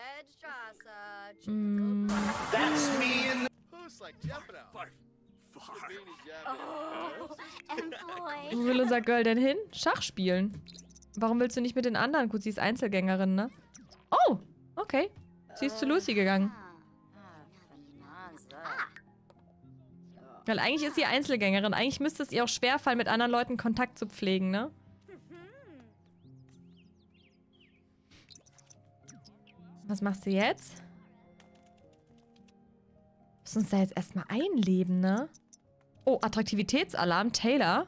Wo will unser Girl denn hin? Schach spielen. Warum willst du nicht mit den anderen? Gut, sie ist Einzelgängerin, ne? Oh, okay. Sie ist zu Lucy gegangen. Weil eigentlich ist sie Einzelgängerin. Eigentlich müsste es ihr auch schwerfallen, mit anderen Leuten Kontakt zu pflegen, ne? Was machst du jetzt? Muss uns da jetzt erstmal einleben, ne? Oh, Attraktivitätsalarm. Taylor.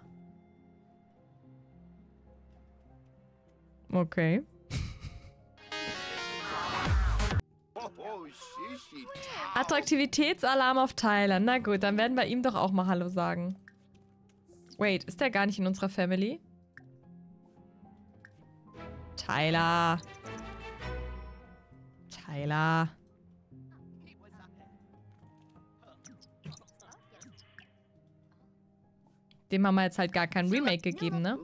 Okay. Attraktivitätsalarm auf Tyler. Na gut, dann werden wir ihm doch auch mal Hallo sagen. Wait, ist der gar nicht in unserer Family? Tyler. Tyler. Dem haben wir jetzt halt gar kein Remake gegeben, ne?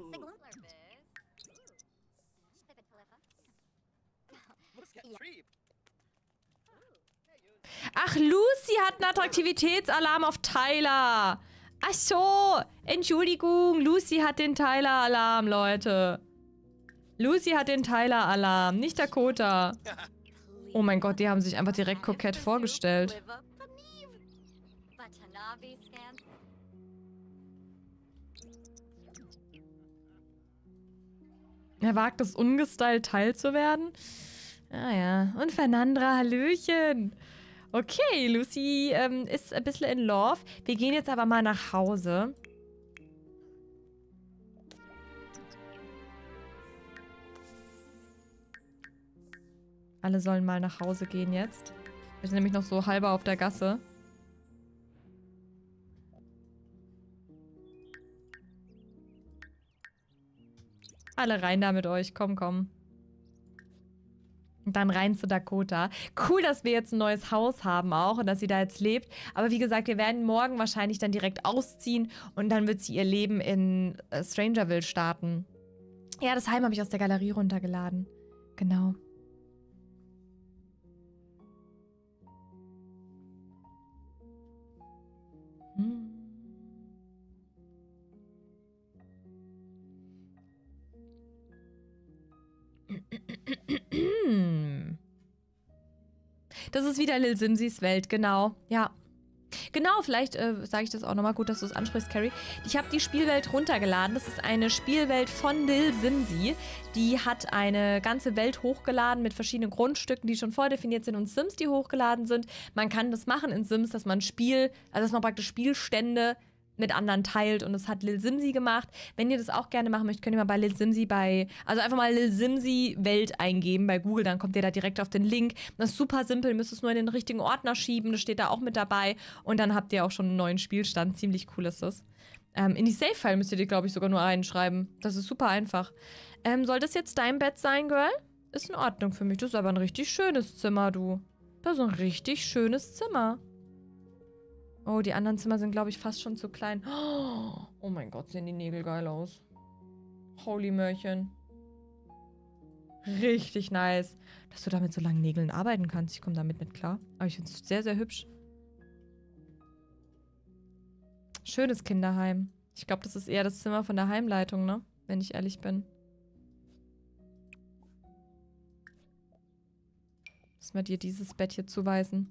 Ach, Lucy hat einen Attraktivitätsalarm auf Tyler. Ach so, Entschuldigung, Lucy hat den Tyler-Alarm, Leute. Lucy hat den Tyler-Alarm, nicht Dakota. Oh mein Gott, die haben sich einfach direkt kokett vorgestellt. Er wagt es, ungestylt Teil zu werden? Ah ja. Und Fernandra, Hallöchen. Okay, Lucy ist ein bisschen in Love. Wir gehen jetzt aber mal nach Hause. Alle sollen mal nach Hause gehen jetzt. Wir sind nämlich noch so halber auf der Gasse. Alle rein da mit euch. Komm, komm. Und dann rein zu Dakota. Cool, dass wir jetzt ein neues Haus haben auch und dass sie da jetzt lebt. Aber wie gesagt, wir werden morgen wahrscheinlich dann direkt ausziehen und dann wird sie ihr Leben in Strangerville starten. Ja, das Heim habe ich aus der Galerie runtergeladen. Genau. Das ist wieder Lil Simsis Welt, genau. Ja. Genau, vielleicht sage ich das auch nochmal. Gut, dass du es ansprichst, Carrie. Ich habe die Spielwelt runtergeladen. Das ist eine Spielwelt von Lil Simsi. Die hat eine ganze Welt hochgeladen mit verschiedenen Grundstücken, die schon vordefiniert sind und Sims, die hochgeladen sind. Man kann das machen in Sims, dass man dass man praktisch Spielstände mit anderen teilt und das hat Lil Simsi gemacht. Wenn ihr das auch gerne machen möchtet, könnt ihr mal bei Lil Simsi also einfach mal Lil Simsi Welt eingeben bei Google, dann kommt ihr da direkt auf den Link. Das ist super simpel, ihr müsst es nur in den richtigen Ordner schieben, das steht da auch mit dabei und dann habt ihr auch schon einen neuen Spielstand. Ziemlich cool ist das. In die Save-File müsst ihr die, glaube ich, sogar nur reinschreiben. Das ist super einfach. Soll das jetzt dein Bett sein, Girl? Ist in Ordnung für mich. Das ist aber ein richtig schönes Zimmer, du. Das ist ein richtig schönes Zimmer. Oh, die anderen Zimmer sind, glaube ich, fast schon zu klein. Oh mein Gott, sehen die Nägel geil aus. Holy Mörchen. Richtig nice. Dass du da mit so langen Nägeln arbeiten kannst. Ich komme damit mit klar. Aber ich finde es sehr, sehr hübsch. Schönes Kinderheim. Ich glaube, das ist eher das Zimmer von der Heimleitung, ne? Wenn ich ehrlich bin. Müssen wir dir dieses Bett hier zuweisen.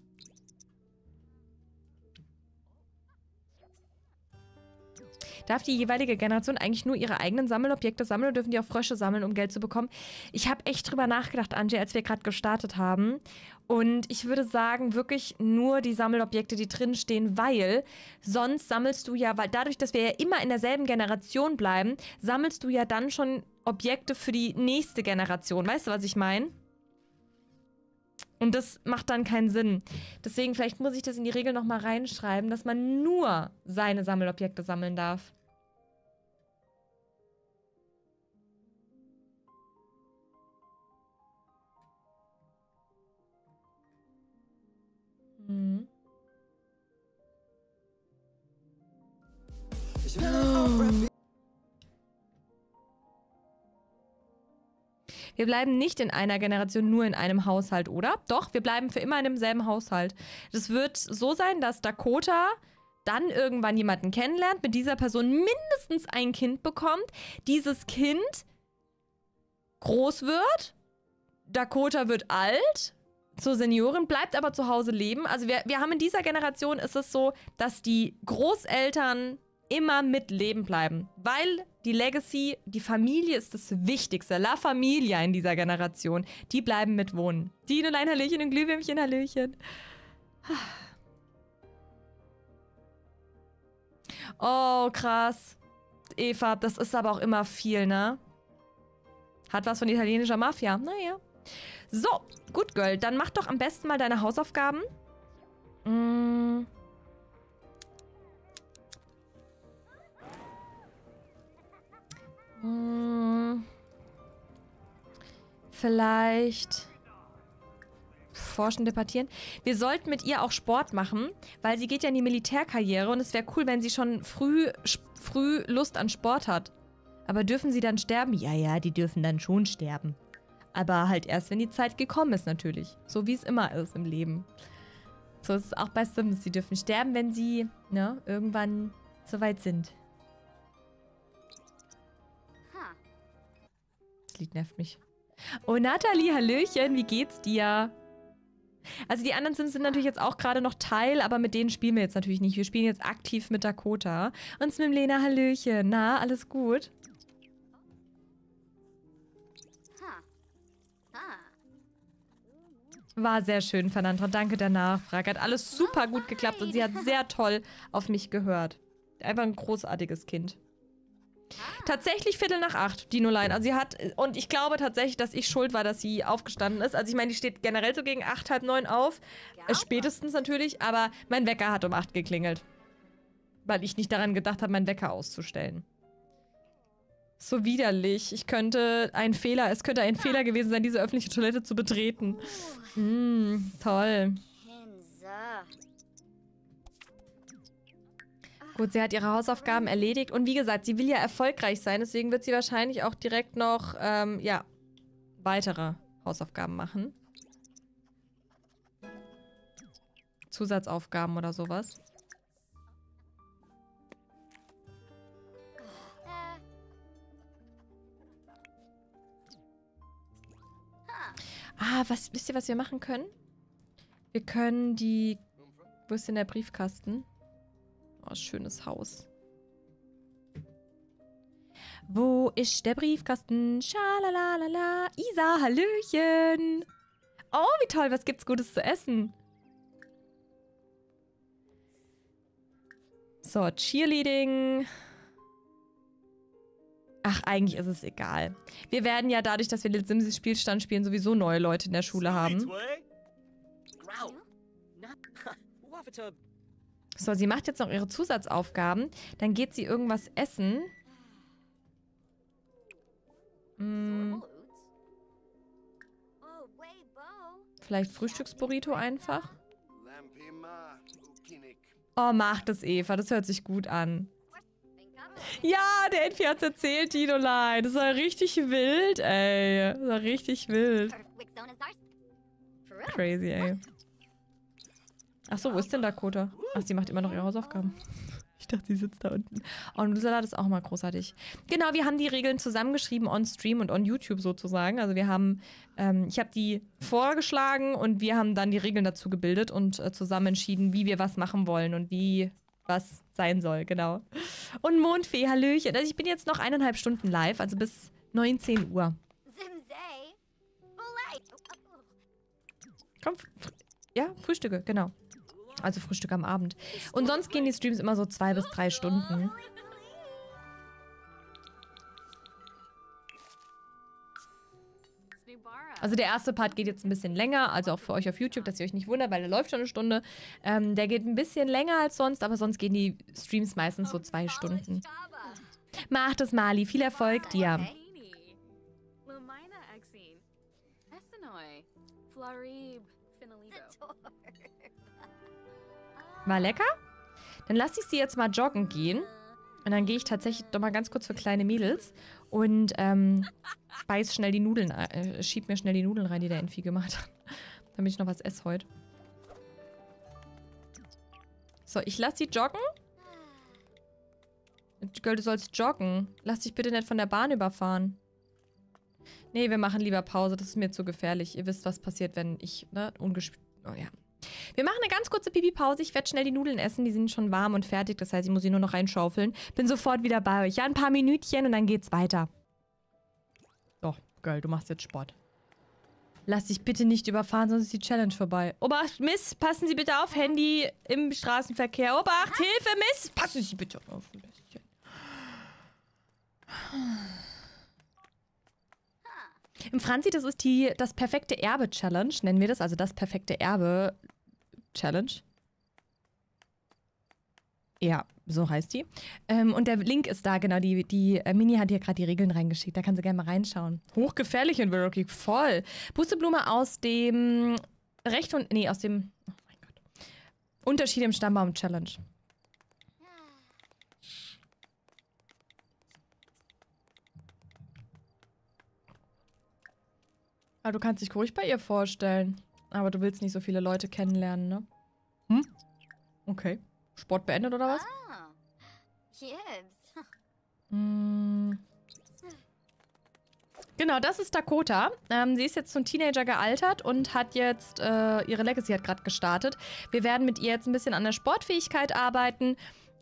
Darf die jeweilige Generation eigentlich nur ihre eigenen Sammelobjekte sammeln oder dürfen die auch Frösche sammeln, um Geld zu bekommen? Ich habe echt drüber nachgedacht, Angie, als wir gerade gestartet haben. Und ich würde sagen, wirklich nur die Sammelobjekte, die drinstehen, weil sonst sammelst du ja, weil dadurch, dass wir ja immer in derselben Generation bleiben, sammelst du ja dann schon Objekte für die nächste Generation. Weißt du, was ich meine? Und das macht dann keinen Sinn. Deswegen, vielleicht muss ich das in die Regel nochmal reinschreiben, dass man nur seine Sammelobjekte sammeln darf. Mhm. Wir bleiben nicht in einer Generation nur in einem Haushalt, oder? Doch, wir bleiben für immer in demselben Haushalt. Das wird so sein, dass Dakota dann irgendwann jemanden kennenlernt, mit dieser Person mindestens ein Kind bekommt, dieses Kind groß wird, Dakota wird alt, zur Seniorin, bleibt aber zu Hause leben. Also wir haben in dieser Generation, ist es so, dass die Großeltern immer mit leben bleiben, weil die Legacy, die Familie ist das Wichtigste. La Familia in dieser Generation. Die bleiben mit wohnen. Dinolein, Hallöchen und Glühwürmchen, Hallöchen. Oh, krass. Eva, das ist aber auch immer viel, ne? Hat was von italienischer Mafia. Naja. So, gut, Girl. Dann mach doch am besten mal deine Hausaufgaben. vielleicht forschen, debattieren. Wir sollten mit ihr auch Sport machen, weil sie geht ja in die Militärkarriere und es wäre cool, wenn sie schon früh Lust an Sport hat. Aber dürfen sie dann sterben? Ja, ja, die dürfen dann schon sterben. Aber halt erst, wenn die Zeit gekommen ist natürlich. So wie es immer ist im Leben. So ist es auch bei Sims. Sie dürfen sterben, wenn sie, ne, irgendwann soweit sind. Das Lied nervt mich. Oh, Nathalie, Hallöchen, wie geht's dir? Also die anderen Sims sind natürlich jetzt auch gerade noch Teil, aber mit denen spielen wir jetzt natürlich nicht. Wir spielen jetzt aktiv mit Dakota. Und Smimlena, Hallöchen. Na, alles gut? War sehr schön, Fernandra. Danke der Nachfrage. Hat alles super gut geklappt und sie hat sehr toll auf mich gehört. Einfach ein großartiges Kind. Tatsächlich 7:45, Dino-Line. Also sie hat, und ich glaube tatsächlich, dass ich schuld war, dass sie aufgestanden ist. Also ich meine, die steht generell so gegen 8, halb 9 auf. Spätestens natürlich, aber mein Wecker hat um 8 geklingelt. Weil ich nicht daran gedacht habe, meinen Wecker auszustellen. So widerlich. Es könnte ein Fehler gewesen sein, diese öffentliche Toilette zu betreten. Toll. Gut, sie hat ihre Hausaufgaben erledigt. Und wie gesagt, sie will ja erfolgreich sein. Deswegen wird sie wahrscheinlich auch direkt noch, ja, weitere Hausaufgaben machen. Zusatzaufgaben oder sowas. Ah, wisst ihr, was wir machen können? Wir können die... Wo ist denn der Briefkasten? Oh, schönes Haus. Wo ist der Briefkasten? Schalalalala. Isa, Hallöchen. Oh, wie toll. Was gibt's Gutes zu essen? So, Cheerleading. Ach, eigentlich ist es egal. Wir werden ja dadurch, dass wir den Sims-Spielstand spielen, sowieso neue Leute in der Schule haben. So, sie macht jetzt noch ihre Zusatzaufgaben. Dann geht sie irgendwas essen. Vielleicht Frühstücksburrito einfach? Oh, macht es, Eva. Das hört sich gut an. Ja, der Enfi hat's erzählt, Dino-Line. Das war richtig wild, ey. Das war richtig wild. Crazy, ey. Achso, wo ist denn Dakota? Ach, sie macht immer noch ihre Hausaufgaben. Ich dachte, sie sitzt da unten. Oh, Nudelsalat ist auch mal großartig. Genau, wir haben die Regeln zusammengeschrieben on Stream und on YouTube sozusagen. Also wir haben, ich habe die vorgeschlagen und wir haben dann die Regeln dazu gebildet und zusammen entschieden, wie wir was machen wollen und wie was sein soll, genau. Und Mondfee, Hallöchen. Also ich bin jetzt noch 1,5 Stunden live, also bis 19 Uhr. Komm, ja, Frühstücke, genau. Also Frühstück am Abend. Und sonst gehen die Streams immer so 2 bis 3 Stunden. Also der erste Part geht jetzt ein bisschen länger, also auch für euch auf YouTube, dass ihr euch nicht wundert, weil der läuft schon eine Stunde. Der geht ein bisschen länger als sonst, aber sonst gehen die Streams meistens so 2 Stunden. Macht es, Mali. Viel Erfolg dir. War lecker? Dann lasse ich sie jetzt mal joggen gehen. Und dann gehe ich tatsächlich doch mal ganz kurz für kleine Mädels und beiß schnell die Nudeln, schieb mir schnell die Nudeln rein, die der Enfi gemacht hat. Damit ich noch was esse heute. So, ich lasse sie joggen. Girl, du sollst joggen. Lass dich bitte nicht von der Bahn überfahren. Nee, wir machen lieber Pause. Das ist mir zu gefährlich. Ihr wisst, was passiert, wenn ich, ne, oh ja. Wir machen eine ganz kurze Pipi-Pause. Ich werde schnell die Nudeln essen. Die sind schon warm und fertig. Das heißt, ich muss sie nur noch reinschaufeln. Bin sofort wieder bei euch. Ja, ein paar Minütchen und dann geht's weiter. So, Girl, du machst jetzt Sport. Lass dich bitte nicht überfahren, sonst ist die Challenge vorbei. Obacht, Miss, passen Sie bitte auf. Handy im Straßenverkehr. Obacht, Hilfe, Miss. Passen Sie bitte auf ein bisschen. Im Franzi, das ist das perfekte Erbe-Challenge, nennen wir das. Also das perfekte Erbe-Challenge. Ja, So heißt die. Und der Link ist da, genau. Die Mini hat hier gerade die Regeln reingeschickt. Da kann sie gerne mal reinschauen. Hochgefährlich in World League, voll. Pusteblume aus dem aus dem, oh mein Gott. Unterschied im Stammbaum Challenge. Aber du kannst dich ruhig bei ihr vorstellen. Aber du willst nicht so viele Leute kennenlernen, ne? Hm? Okay. Sport beendet oder was? Hm. Genau, das ist Dakota. Sie ist jetzt zum Teenager gealtert und hat jetzt ihre Legacy hat gerade gestartet. Wir werden mit ihr jetzt ein bisschen an der Sportfähigkeit arbeiten.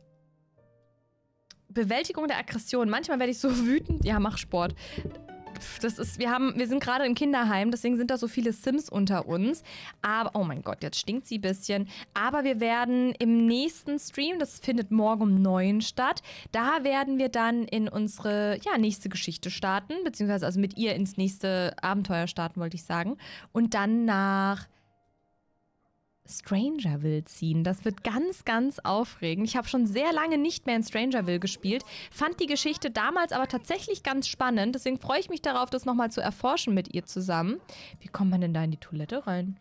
Bewältigung der Aggression. Manchmal werde ich so wütend. Ja, mach Sport. Wir sind gerade im Kinderheim, deswegen sind da so viele Sims unter uns. Aber, oh mein Gott, jetzt stinkt sie ein bisschen. Aber wir werden im nächsten Stream, das findet morgen um 9 statt, da werden wir dann in unsere, nächste Geschichte starten. Beziehungsweise also mit ihr ins nächste Abenteuer starten, wollte ich sagen. Und dann nach Strangerville ziehen. Das wird ganz, ganz aufregend. Ich habe schon sehr lange nicht mehr in Strangerville gespielt, fand die Geschichte damals aber tatsächlich ganz spannend. Deswegen freue ich mich darauf, das nochmal zu erforschen mit ihr zusammen. Wie kommt man denn da in die Toilette rein?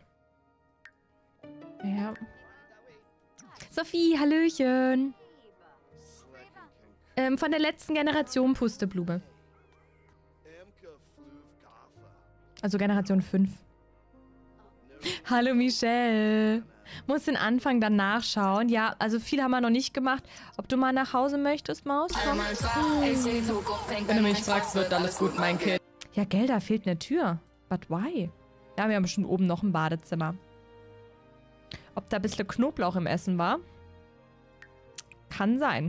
Ja. Sophie, hallöchen. Von der letzten Generation Pusteblume. Also Generation 5. Hallo Michelle. Muss den Anfang dann nachschauen. Ja, also viel haben wir noch nicht gemacht. Ob du mal nach Hause möchtest, Maus? Wenn du mich fragst, wird alles gut, mein Kind. Ja, gell, da fehlt eine Tür. But why? Ja, wir haben bestimmt oben noch ein Badezimmer. Ob da ein bisschen Knoblauch im Essen war? Kann sein.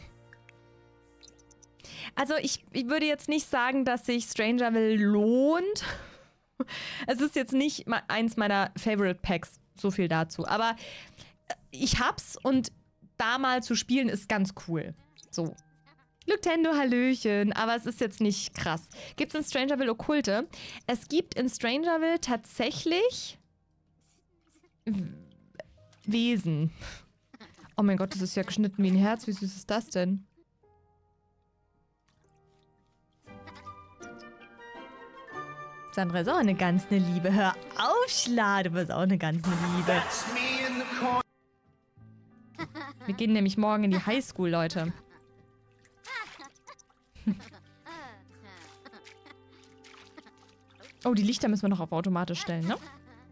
Also ich würde jetzt nicht sagen, dass sich Strangerville lohnt. Es ist jetzt nicht eins meiner Favorite Packs, so viel dazu. Aber ich hab's und da mal zu spielen ist ganz cool. So. Lutendo, hallöchen. Aber es ist jetzt nicht krass. Gibt's in Strangerville Okkulte? Es gibt in Strangerville tatsächlich Wesen. Oh mein Gott, das ist ja geschnitten wie ein Herz. Wie süß ist das denn? Sandra ist auch eine ganz eine Liebe. Hör auf, Schla, du bist auch eine ganz eine Liebe. Wir gehen nämlich morgen in die Highschool, Leute. Oh, die Lichter müssen wir noch auf automatisch stellen, ne?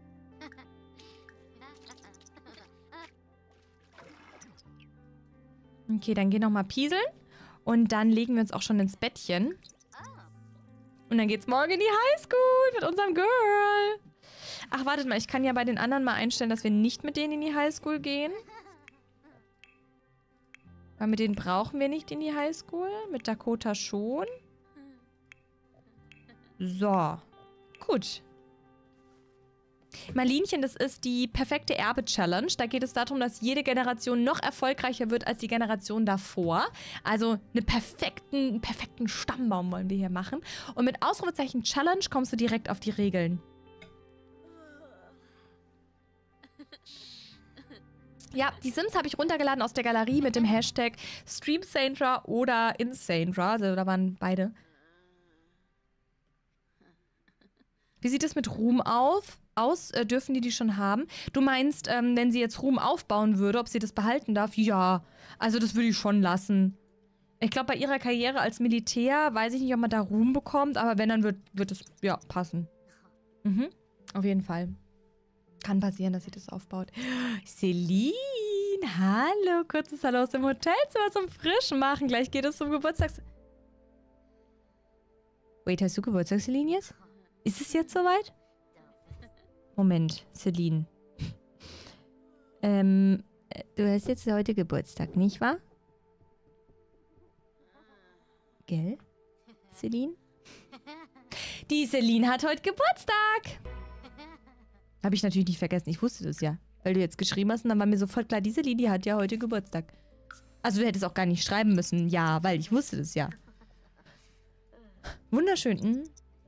Okay, dann gehen noch mal pieseln. Und dann legen wir uns auch schon ins Bettchen. Und dann geht's morgen in die Highschool mit unserem Girl. Ach, wartet mal, ich kann ja bei den anderen mal einstellen, dass wir nicht mit denen in die Highschool gehen. Weil mit denen brauchen wir nicht in die Highschool. Mit Dakota schon. So. Gut. Marlinchen, das ist die perfekte Erbe-Challenge. Da geht es darum, dass jede Generation noch erfolgreicher wird als die Generation davor. Also einen perfekten Stammbaum wollen wir hier machen. Und mit Ausrufezeichen Challenge kommst du direkt auf die Regeln. Ja, die Sims habe ich runtergeladen aus der Galerie mit dem Hashtag StreamSandra oder InSandra. Also da waren beide. Wie sieht es mit Ruhm aus? Dürfen die schon haben? Du meinst, wenn sie jetzt Ruhm aufbauen würde, ob sie das behalten darf? Ja, also das würde ich schon lassen. Ich glaube, bei ihrer Karriere als Militär weiß ich nicht, ob man da Ruhm bekommt, aber wenn, dann wird es, ja, passen. Mhm, auf jeden Fall. Kann passieren, dass sie das aufbaut. Celine, hallo, kurzes Hallo aus dem Hotelzimmer zum Frischmachen. Gleich geht es zum Geburtstags... Wait, hast du Geburtstag, Celine, jetzt? Ist es jetzt soweit? Moment, Celine. Du hast jetzt heute Geburtstag, nicht wahr? Gell, Celine? Die Celine hat heute Geburtstag! Habe ich natürlich nicht vergessen, ich wusste das ja. Weil du jetzt geschrieben hast und dann war mir sofort klar, die Celine, die hat ja heute Geburtstag. Also du hättest auch gar nicht schreiben müssen, ja, weil ich wusste das ja. Wunderschön, hm?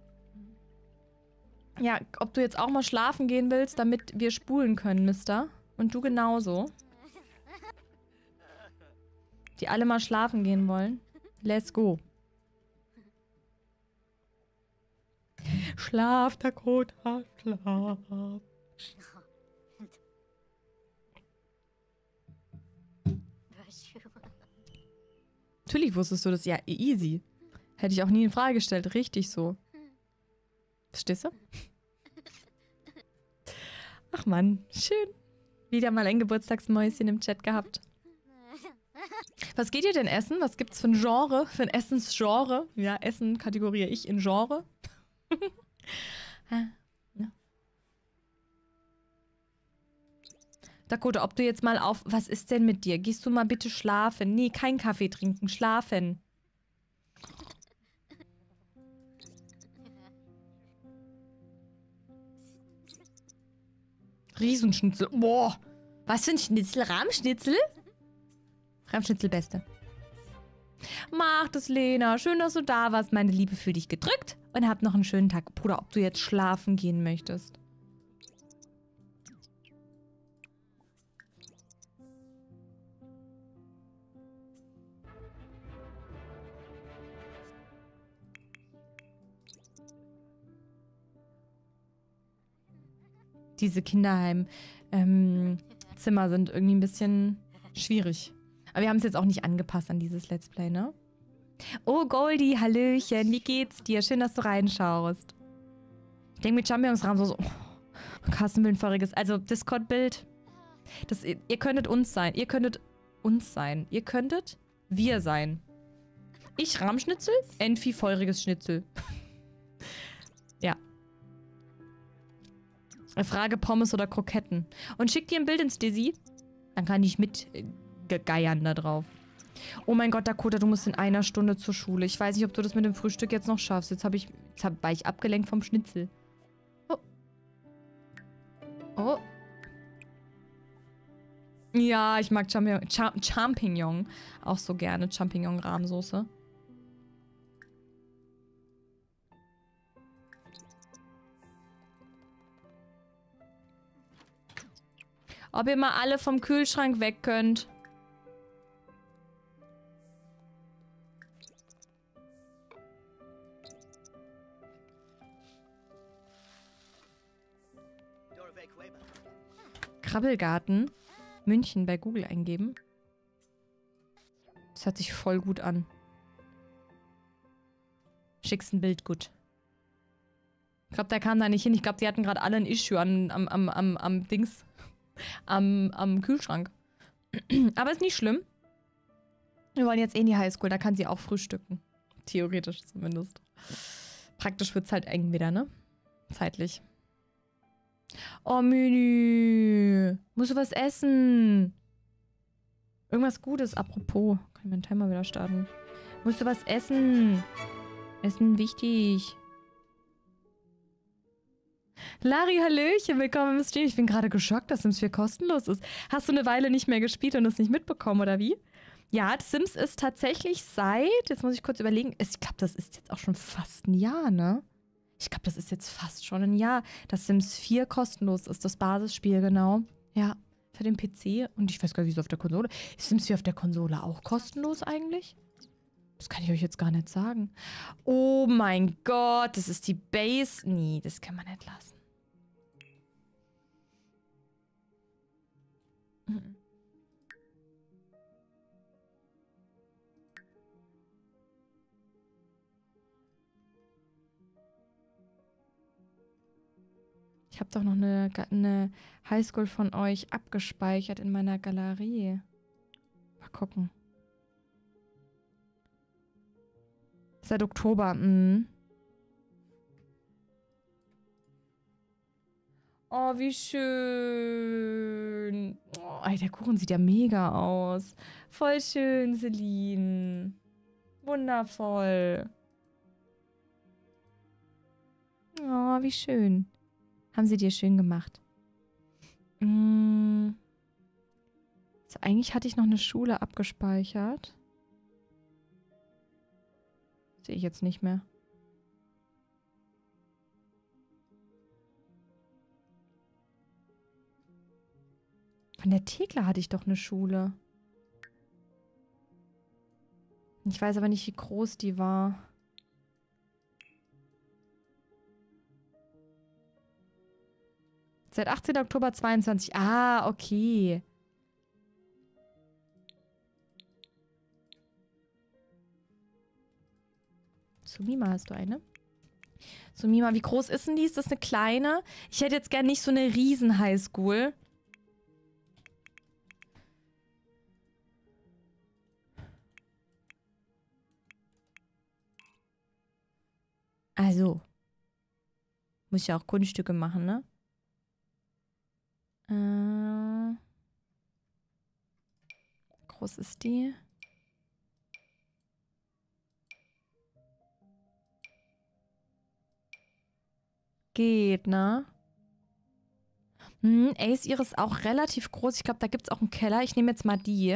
Ja, ob du jetzt auch mal schlafen gehen willst, damit wir spulen können, Mister. Und du genauso. die alle mal schlafen gehen wollen. Let's go. Schlaf, Dakota, schlaf. Natürlich wusstest du das. Ja, easy. Hätte ich auch nie in Frage gestellt. Richtig so. Verstehst du? Ach Mann, schön. Wieder mal ein Geburtstagsmäuschen im Chat gehabt. Was geht ihr denn essen? Was gibt's für ein Genre? Für ein Essensgenre? Ja, Essen kategoriere ich in Genre. Ja. Dakota, ob du jetzt mal auf... Was ist denn mit dir? Gehst du mal bitte schlafen? Nee, kein Kaffee trinken. Schlafen. Riesenschnitzel. Boah. Was für ein Schnitzel? Rahmschnitzel? Rahmschnitzel beste. Macht es, Lena. Schön, dass du da warst. Meine Liebe, für dich gedrückt. Und hab noch einen schönen Tag. Bruder, ob du jetzt schlafen gehen möchtest. Diese Kinderheim-Zimmer sind irgendwie ein bisschen schwierig. Aber wir haben es jetzt auch nicht angepasst an dieses Let's Play, ne? Oh, Goldie, hallöchen, wie geht's dir? Schön, dass du reinschaust. Ich denke mit Champions-Rahmen so, Carsten will ein feuriges, also Discord-Bild. Ihr könntet uns sein, ihr könntet uns sein, ihr könntet wir sein. Ich Rahmschnitzel, Enfi feuriges Schnitzel. Ja. Frage Pommes oder Kroketten. Und schickt ihr ein Bild ins Dizzy? Dann kann ich mitgeiern da drauf. Oh mein Gott, Dakota, du musst in einer Stunde zur Schule. Ich weiß nicht, ob du das mit dem Frühstück jetzt noch schaffst. Jetzt war ich abgelenkt vom Schnitzel. Oh. Oh. Ja, ich mag Champignon auch so gerne. Champignon-Rahmsoße. Ob ihr mal alle vom Kühlschrank weg könnt. Krabbelgarten. München bei Google eingeben. Das hört sich voll gut an. Schickst ein Bild, gut. Ich glaube, der kam da nicht hin. Ich glaube, die hatten gerade alle ein Issue am Dings. Am Kühlschrank. Aber ist nicht schlimm. Wir wollen jetzt eh in die Highschool. Da kann sie auch frühstücken. Theoretisch zumindest. Praktisch wird's halt eng wieder, ne? Zeitlich. Oh, Menü. Musst du was essen? Irgendwas Gutes. Apropos. Kann ich meinen Timer wieder starten? Musst du was essen? Essen wichtig. Lari, hallöchen, willkommen im Stream. Ich bin gerade geschockt, dass Sims 4 kostenlos ist. Hast du eine Weile nicht mehr gespielt und es nicht mitbekommen, oder wie? Ja, Sims ist tatsächlich jetzt muss ich kurz überlegen, ich glaube, das ist jetzt auch schon fast ein Jahr, ne? Ich glaube, das ist jetzt fast schon ein Jahr, dass Sims 4 kostenlos ist, das Basisspiel, genau. Ja, für den PC und ich weiß gar nicht, wieso auf der Konsole. Ist Sims 4 auf der Konsole auch kostenlos eigentlich? Das kann ich euch jetzt gar nicht sagen. Oh mein Gott, das ist die Base. Nee, das kann man nicht lassen. Ich habe doch noch eine Highschool von euch abgespeichert in meiner Galerie. Mal gucken. Seit Oktober. Oh, wie schön. Oh, ey, der Kuchen sieht ja mega aus. Voll schön, Celine. Wundervoll. Oh, wie schön. Haben sie dir schön gemacht. Also eigentlich hatte ich noch eine Schule abgespeichert. Sehe ich jetzt nicht mehr. Von der Thekla hatte ich doch eine Schule. Ich weiß aber nicht, wie groß die war. Seit 18. Oktober 22. Ah, okay. Sumima hast du eine? Sumima, wie groß ist denn die? Ist das eine kleine? Ich hätte jetzt gern nicht so eine riesen Highschool. Also. Muss ja auch Kunststücke machen, ne? Groß ist die? Geht, ne? Ace Iris auch relativ groß. Ich glaube, da gibt es auch einen Keller. Ich nehme jetzt mal die.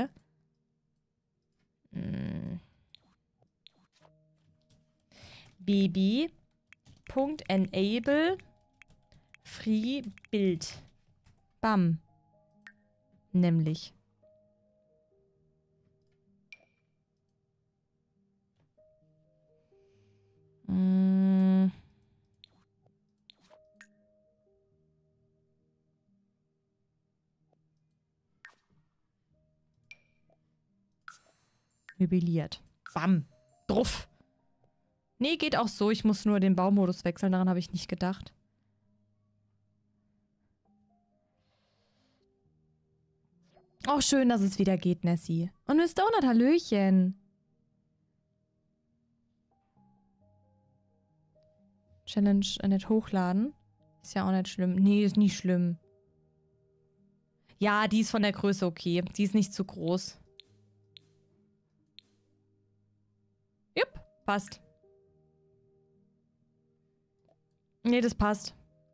Baby.enable free Bild. Bam. Nämlich. Möbliert. Bam. Druff. Nee, geht auch so. Ich muss nur den Baumodus wechseln. Daran habe ich nicht gedacht. Oh, schön, dass es wieder geht, Nessie. Und Miss Donut, hallöchen. Challenge nicht hochladen. Ist ja auch nicht schlimm. Nee, ist nicht schlimm. Ja, die ist von der Größe okay. Die ist nicht zu groß. Jupp, passt. Nee, das passt.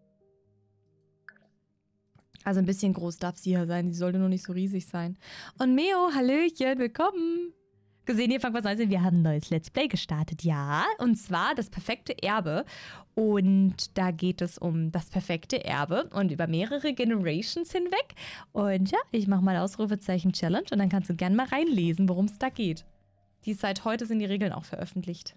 Also ein bisschen groß darf sie ja sein. Sie sollte nur nicht so riesig sein. Und Meo, hallöchen, willkommen. Gesehen, hier fangen wir an. Wir haben ein neues Let's Play gestartet. Ja, und zwar das perfekte Erbe. Und da geht es um das perfekte Erbe und über mehrere Generations hinweg. Und ja, ich mache mal Ausrufezeichen Challenge und dann kannst du gerne mal reinlesen, worum es da geht. Seit heute sind die Regeln auch veröffentlicht.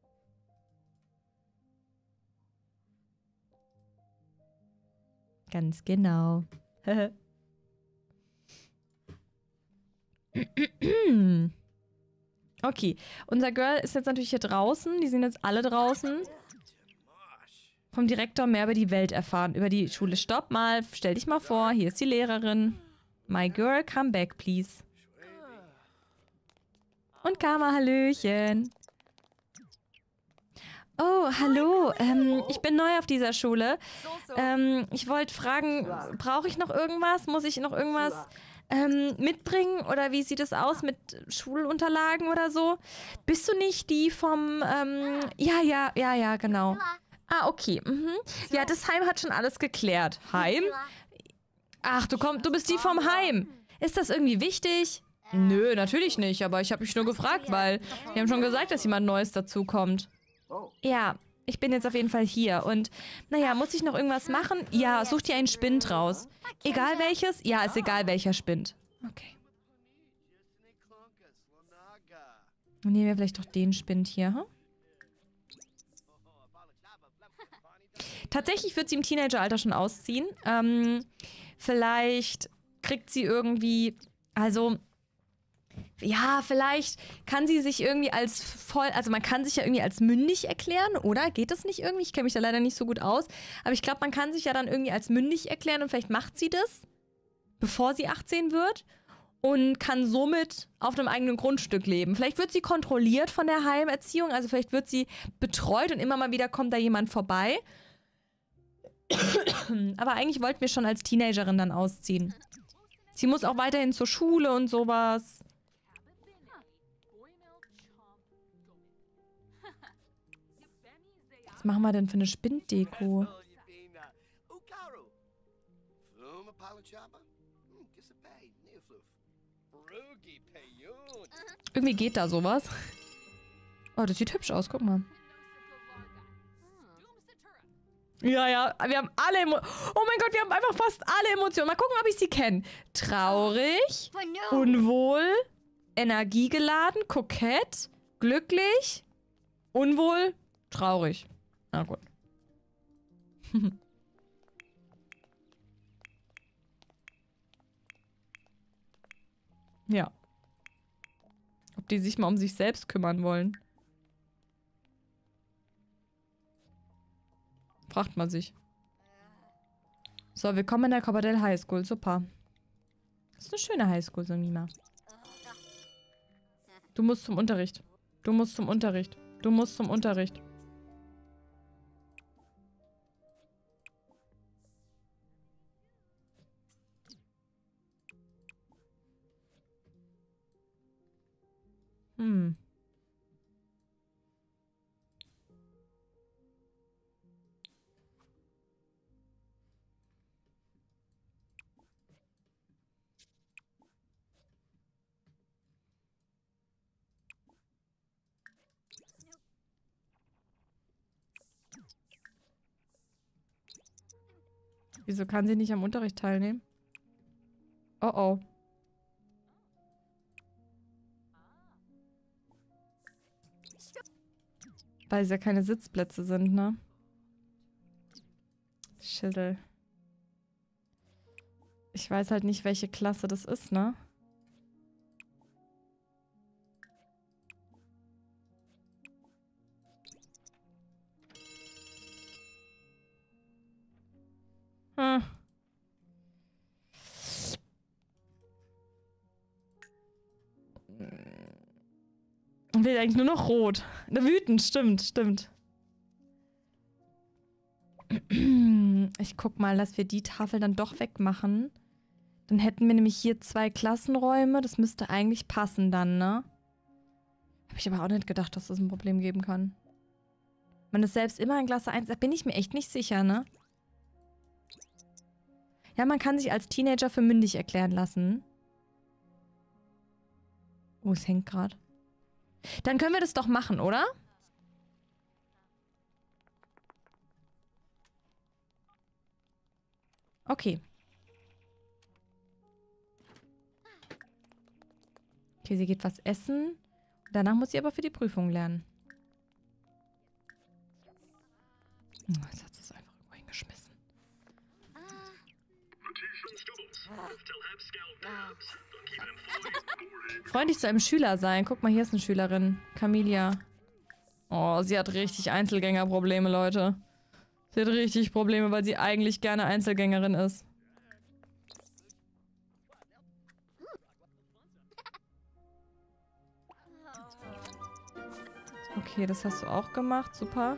Ganz genau. Okay, unser Girl ist jetzt natürlich hier draußen. Die sind jetzt alle draußen. Vom Direktor mehr über die Welt erfahren, über die Schule. Stopp mal, stell dich mal vor, hier ist die Lehrerin. My girl, come back, please. Und Karma, hallöchen. Oh, hallo. Ich bin neu auf dieser Schule. Ich wollte fragen, brauche ich noch irgendwas? Muss ich noch irgendwas mitbringen? Oder wie sieht es aus mit Schulunterlagen oder so? Bist du nicht die vom... Ja, genau. Ah, okay. Ja, das Heim hat schon alles geklärt. Heim? Ach, du bist die vom Heim. Ist das irgendwie wichtig? Nö, natürlich nicht. Aber ich habe mich nur gefragt, weil wir haben schon gesagt, dass jemand Neues dazukommt. Ja, ich bin jetzt auf jeden Fall hier. Und, naja, muss ich noch irgendwas machen? Ja, such dir einen Spind raus. Egal welches? Ja, ist egal welcher Spind. Okay. Dann nehmen wir vielleicht doch den Spind hier, hm? Tatsächlich wird sie im Teenageralter schon ausziehen. Vielleicht kriegt sie irgendwie, also, ja, vielleicht kann sie sich irgendwie also man kann sich ja irgendwie als mündig erklären, oder? Geht das nicht irgendwie? Ich kenne mich da leider nicht so gut aus. Aber ich glaube, man kann sich ja dann irgendwie als mündig erklären und vielleicht macht sie das, bevor sie 18 wird und kann somit auf einem eigenen Grundstück leben. Vielleicht wird sie kontrolliert von der Heimerziehung, also vielleicht wird sie betreut und immer mal wieder kommt da jemand vorbei. Aber eigentlich wollten wir schon als Teenagerin dann ausziehen. Sie muss auch weiterhin zur Schule und sowas. Was machen wir denn für eine Spinddeko? Irgendwie geht da sowas. Oh, das sieht hübsch aus, guck mal. Ja, wir haben alle oh mein Gott, wir haben einfach fast alle Emotionen. Mal gucken, ob ich sie kenne. Traurig, unwohl, energiegeladen, kokett, Glücklich? Unwohl? Traurig. Na gut. Ja. Ob die sich mal um sich selbst kümmern wollen. Fragt man sich. So, willkommen in der Copperdale High School. Super. Das ist eine schöne High School, so Mima. Du musst zum Unterricht. Du musst zum Unterricht. Du musst zum Unterricht. Hm. Wieso kann sie nicht am Unterricht teilnehmen? Oh oh. Weil es ja keine Sitzplätze sind, ne? Schissel. Ich weiß halt nicht, welche Klasse das ist, ne? Hm. Will eigentlich nur noch rot. Wütend, stimmt, stimmt. Ich guck mal, dass wir die Tafel dann doch wegmachen. Dann hätten wir nämlich hier 2 Klassenräume. Das müsste eigentlich passen dann, ne? Habe ich aber auch nicht gedacht, dass das ein Problem geben kann. Man ist selbst immer in Klasse 1. Da bin ich mir echt nicht sicher, ne? Ja, man kann sich als Teenager für mündig erklären lassen. Oh, es hängt gerade. Dann können wir das doch machen, oder? Okay. Okay, sie geht was essen. Danach muss sie aber für die Prüfung lernen. Jetzt hat sie es einfach irgendwo hingeschmissen. Freundlich zu einem Schüler sein. Guck mal, hier ist eine Schülerin. Camelia. Oh, sie hat richtig Einzelgängerprobleme, Leute. Sie hat richtig Probleme, weil sie eigentlich gerne Einzelgängerin ist. Okay, das hast du auch gemacht. Super.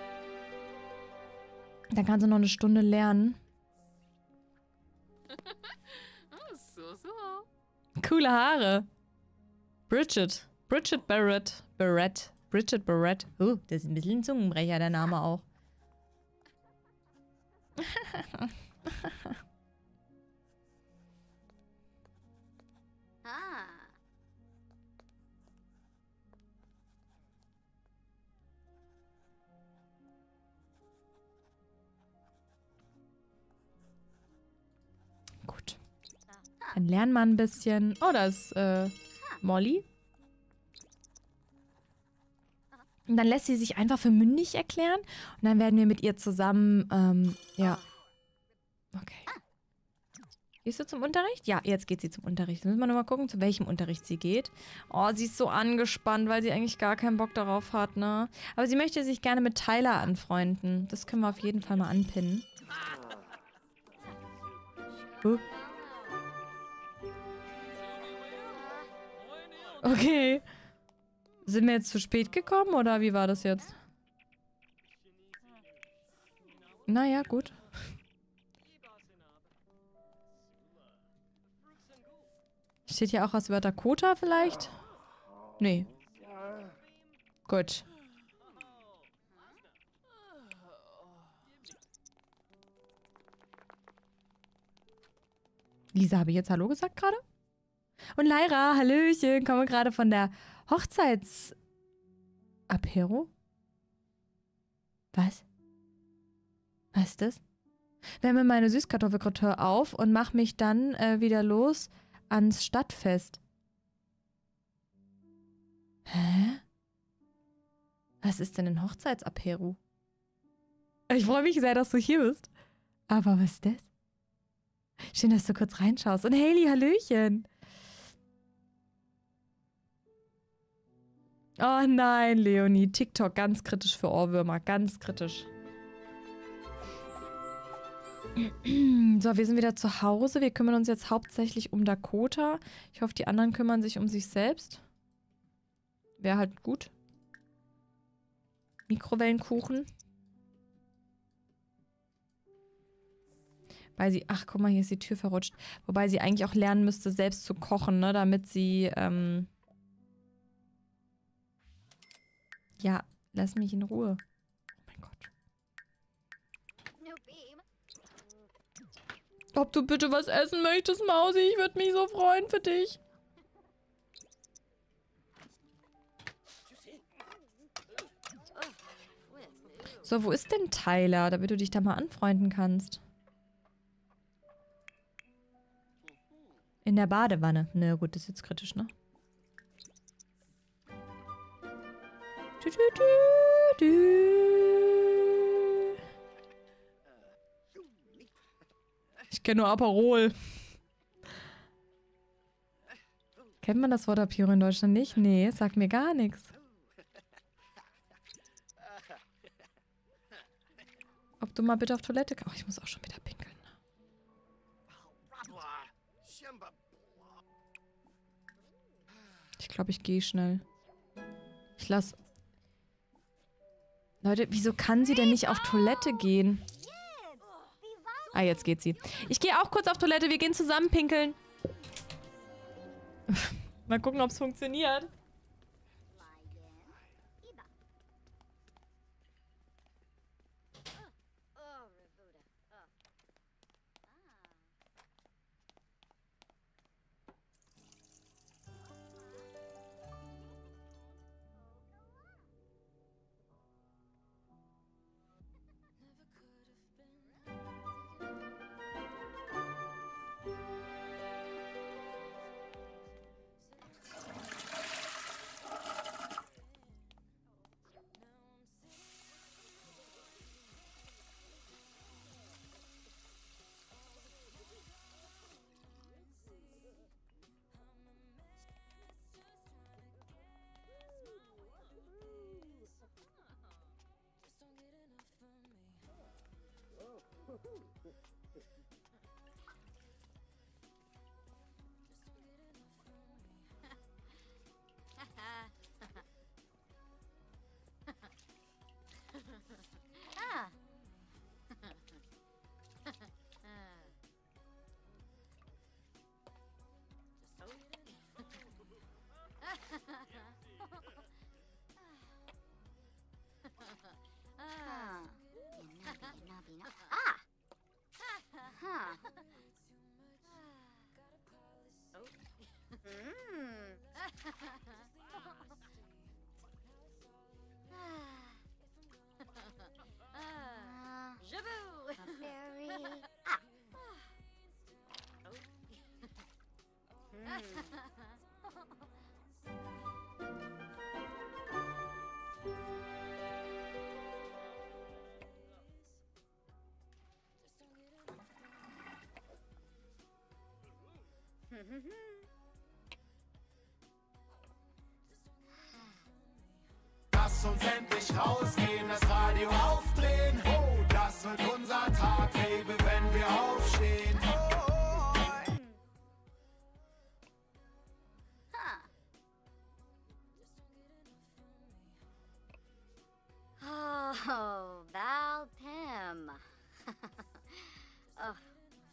Dann kannst du noch eine Stunde lernen. Coole Haare. Bridget. Bridget Barrett. Bridget Barrett. Oh, das ist ein bisschen ein Zungenbrecher, der Name auch. Gut. Dann lernen wir ein bisschen. Oh, da ist Molly. Und dann lässt sie sich einfach für mündig erklären. Und dann werden wir mit ihr zusammen, ja. Okay. Gehst du zum Unterricht? Ja, jetzt geht sie zum Unterricht. Dann müssen wir nur mal gucken, zu welchem Unterricht sie geht. Oh, sie ist so angespannt, weil sie eigentlich gar keinen Bock darauf hat, ne? Aber sie möchte sich gerne mit Tyler anfreunden. Das können wir auf jeden Fall mal anpinnen. Okay. Sind wir jetzt zu spät gekommen oder wie war das jetzt? Naja, gut. Steht hier auch was über Dakota vielleicht? Nee. Gut. Lisa, habe ich jetzt Hallo gesagt gerade? Und Lyra, Hallöchen, komme gerade von der Hochzeits-Apero? Was? Was ist das? Wärme meine Süßkartoffelgratin auf und mach mich dann wieder los ans Stadtfest. Hä? Was ist denn ein Hochzeitsapero? Ich freue mich sehr, dass du hier bist. Aber was ist das? Schön, dass du kurz reinschaust. Und Hailey, hallöchen. Oh nein, Leonie. TikTok ganz kritisch für Ohrwürmer. Ganz kritisch. So, wir sind wieder zu Hause. Wir kümmern uns jetzt hauptsächlich um Dakota. Ich hoffe, die anderen kümmern sich um sich selbst. Wäre halt gut. Mikrowellenkuchen. Weil sie... Ach, guck mal, hier ist die Tür verrutscht. Wobei sie eigentlich auch lernen müsste, selbst zu kochen, ne? Damit sie... Ja, lass mich in Ruhe. Oh mein Gott. Ob du bitte was essen möchtest, Mausi? Ich würde mich so freuen für dich. So, wo ist denn Tyler, damit du dich da mal anfreunden kannst? In der Badewanne. Na gut, das ist jetzt kritisch, ne? Du, du, du, du. Ich kenne nur Aperol. Kennt man das Wort Apero in Deutschland nicht? Nee, sagt mir gar nichts. Ob du mal bitte auf Toilette kannst. Oh, ich muss auch schon wieder pinkeln. Ich glaube, ich gehe schnell. Ich lasse... Leute, wieso kann sie denn nicht auf Toilette gehen? Ah, jetzt geht sie. Ich gehe auch kurz auf Toilette. Wir gehen zusammen pinkeln. Mal gucken, ob es funktioniert. Lass uns endlich rausgehen, das Radio aufdrehen. Oh, das wird unser Tag, Baby, wenn wir aufstehen. Oh, Val Pim. Oh.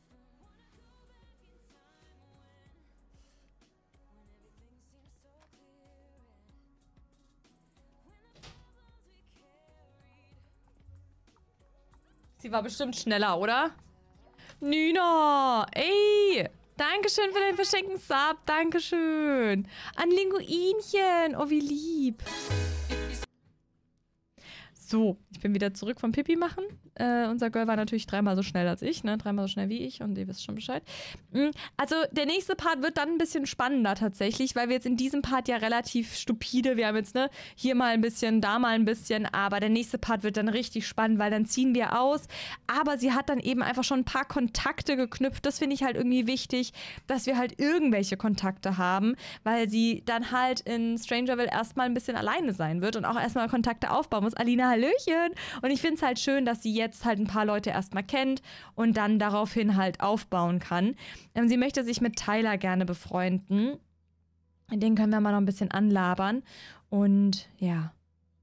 Sie war bestimmt schneller, oder? Nina! Ey! Dankeschön für den verschenkten Sub. Dankeschön. An Linguinchen. Oh, wie lieb. So, ich bin wieder zurück vom Pipi machen. Unser Girl war natürlich 3-mal so schnell als ich, ne? 3-mal so schnell wie ich und ihr wisst schon Bescheid. Also der nächste Part wird dann ein bisschen spannender tatsächlich, weil wir jetzt in diesem Part ja relativ stupide, wir haben jetzt, ne, hier mal ein bisschen, da mal ein bisschen, aber der nächste Part wird dann richtig spannend, weil dann ziehen wir aus. Aber sie hat dann eben einfach schon ein paar Kontakte geknüpft. Das finde ich halt irgendwie wichtig, dass wir halt irgendwelche Kontakte haben, weil sie dann halt in Strangerville erstmal ein bisschen alleine sein wird und auch erstmal Kontakte aufbauen muss. Alina, hallöchen! Und ich finde es halt schön, dass sie jetzt halt ein paar Leute erstmal kennt und dann daraufhin halt aufbauen kann. Sie möchte sich mit Tyler gerne befreunden. Den können wir mal noch ein bisschen anlabern. Und ja.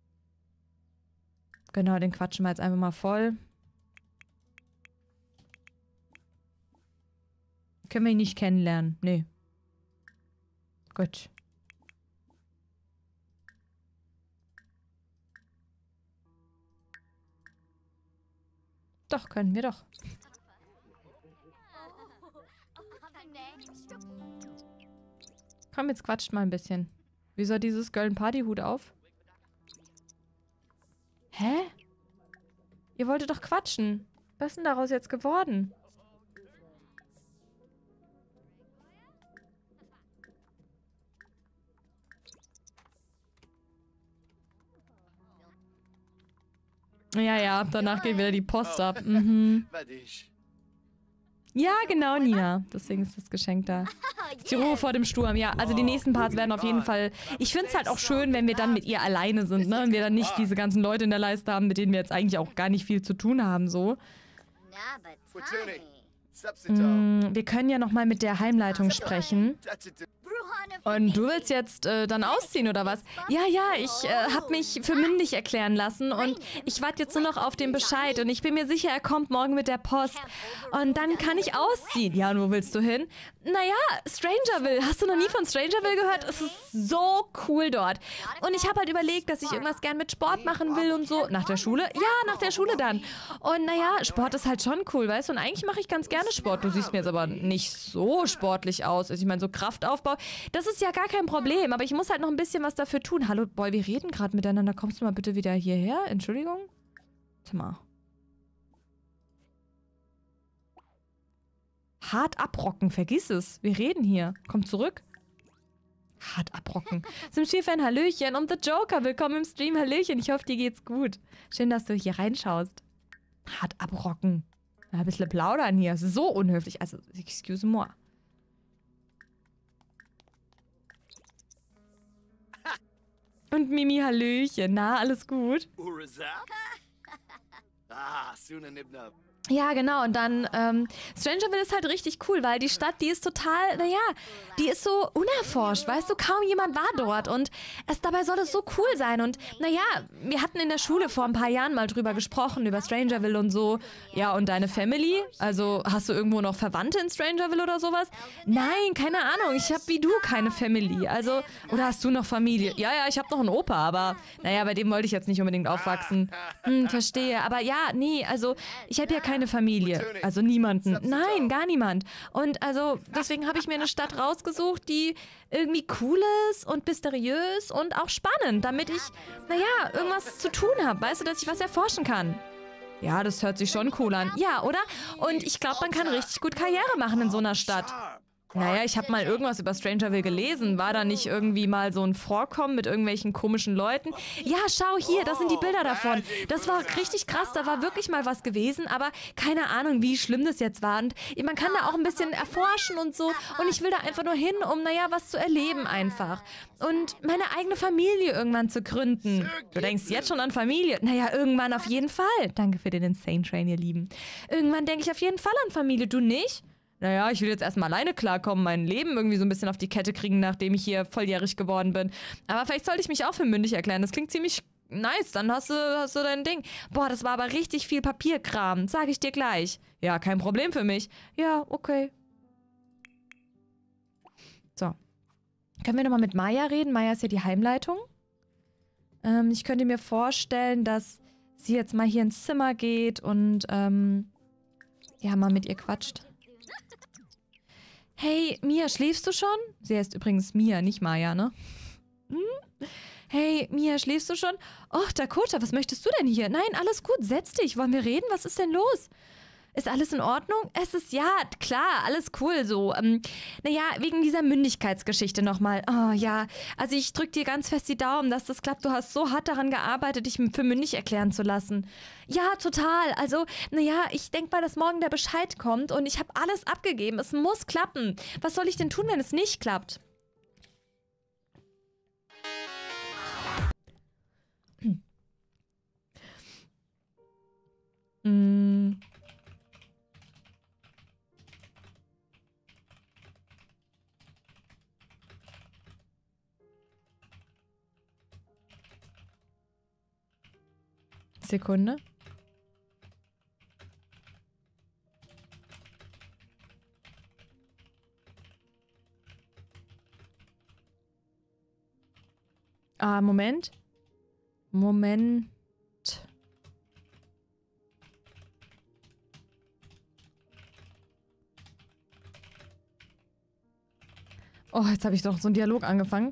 Genau, den quatschen wir jetzt einfach mal voll. Können wir ihn nicht kennenlernen? Nee. Gut. Doch, können wir doch. Komm, jetzt quatscht mal ein bisschen. Wieso hat dieses Girl einen Partyhut auf? Hä? Ihr wolltet doch quatschen. Was ist denn daraus jetzt geworden? Ja, danach geht wieder die Post ab. Mhm. Ja, genau, Nina. Deswegen ist das Geschenk da. Ist die Ruhe vor dem Sturm. Ja, also die nächsten Parts werden auf jeden Fall... Ich finde es halt auch schön, wenn wir dann mit ihr alleine sind, ne? Und wir dann nicht diese ganzen Leute in der Leiste haben, mit denen wir jetzt eigentlich auch gar nicht viel zu tun haben, so. Wir können ja nochmal mit der Heimleitung sprechen. Und du willst jetzt dann ausziehen, oder was? Ja, ich habe mich für mündig erklären lassen und ich warte jetzt nur noch auf den Bescheid und ich bin mir sicher, er kommt morgen mit der Post. Und dann kann ich ausziehen. Ja, und wo willst du hin? Naja, Strangerville. Hast du noch nie von Strangerville gehört? Es ist so cool dort. Und ich habe halt überlegt, dass ich irgendwas gern mit Sport machen will und so. Nach der Schule? Ja, nach der Schule dann. Und naja, Sport ist halt schon cool, weißt du? Und eigentlich mache ich ganz gerne Sport. Du siehst mir jetzt aber nicht so sportlich aus. Also ich meine, so Kraftaufbau, das ist ja gar kein Problem. Aber ich muss halt noch ein bisschen was dafür tun. Hallo, Boy, wir reden gerade miteinander. Kommst du mal bitte wieder hierher? Entschuldigung? Warte mal. Hart abrocken, vergiss es. Wir reden hier. Komm zurück. Hart abrocken. Sim-Fan, hallöchen. Und The Joker, willkommen im Stream, hallöchen. Ich hoffe, dir geht's gut. Schön, dass du hier reinschaust. Hart abrocken. Ein bisschen plaudern hier. Das ist so unhöflich. Also, excuse moi. Und Mimi, hallöchen. Na, alles gut? Ja, genau. Und dann, Strangerville ist halt richtig cool, weil die Stadt, die ist total, naja, die ist so unerforscht, weißt du? Kaum jemand war dort und dabei soll es so cool sein. Und naja, wir hatten in der Schule vor ein paar Jahren mal drüber gesprochen, über Strangerville und so. Ja, und deine Family? Also, hast du irgendwo noch Verwandte in Strangerville oder sowas? Nein, keine Ahnung. Ich habe wie du keine Family. Also, oder hast du noch Familie? Ja, ich habe noch einen Opa, aber naja, bei dem wollte ich jetzt nicht unbedingt aufwachsen. Verstehe. Aber ja, nee, also, ich habe ja keine Familie. Also niemanden. Nein, gar niemand. Und also deswegen habe ich mir eine Stadt rausgesucht, die irgendwie cool ist und mysteriös und auch spannend, damit ich, naja, irgendwas zu tun habe. Weißt du, dass ich was erforschen kann. Ja, das hört sich schon cool an. Ja, oder? Und ich glaube, man kann richtig gut Karriere machen in so einer Stadt. Naja, ich habe mal irgendwas über Strangerville gelesen. War da nicht irgendwie mal so ein Vorkommen mit irgendwelchen komischen Leuten? Ja, schau hier, das sind die Bilder davon. Das war richtig krass, da war wirklich mal was gewesen, aber keine Ahnung, wie schlimm das jetzt war. Und man kann da auch ein bisschen erforschen und so. Und ich will da einfach nur hin, um, naja, was zu erleben einfach. Und meine eigene Familie irgendwann zu gründen. Du denkst jetzt schon an Familie? Naja, irgendwann auf jeden Fall. Danke für den Insane Train, ihr Lieben. Irgendwann denke ich auf jeden Fall an Familie. Du nicht? Naja, ich will jetzt erstmal alleine klarkommen, mein Leben irgendwie so ein bisschen auf die Kette kriegen, nachdem ich hier volljährig geworden bin. Aber vielleicht sollte ich mich auch für mündig erklären. Das klingt ziemlich nice, dann hast du dein Ding. Boah, das war aber richtig viel Papierkram, sag ich dir gleich. Ja, kein Problem für mich. Ja, okay. So. Können wir nochmal mit Maya reden? Maya ist ja die Heimleitung. Ich könnte mir vorstellen, dass sie jetzt mal hier ins Zimmer geht und, ja, mal mit ihr quatscht. Hey, Mia, schläfst du schon? Sie heißt übrigens Mia, nicht Maya, ne? Hey, Mia, schläfst du schon? Oh, Dakota, was möchtest du denn hier? Nein, alles gut, setz dich. Wollen wir reden? Was ist denn los? Ist alles in Ordnung? Es ist, ja, klar, alles cool so. Naja, wegen dieser Mündigkeitsgeschichte nochmal. Oh ja, also ich drück dir ganz fest die Daumen, dass das klappt. Du hast so hart daran gearbeitet, dich für mündig erklären zu lassen. Ja, total. Also, naja, ich denk mal, dass morgen der Bescheid kommt und ich habe alles abgegeben. Es muss klappen. Was soll ich denn tun, wenn es nicht klappt? Sekunde. Moment. Moment. Oh, jetzt habe ich doch so einen Dialog angefangen.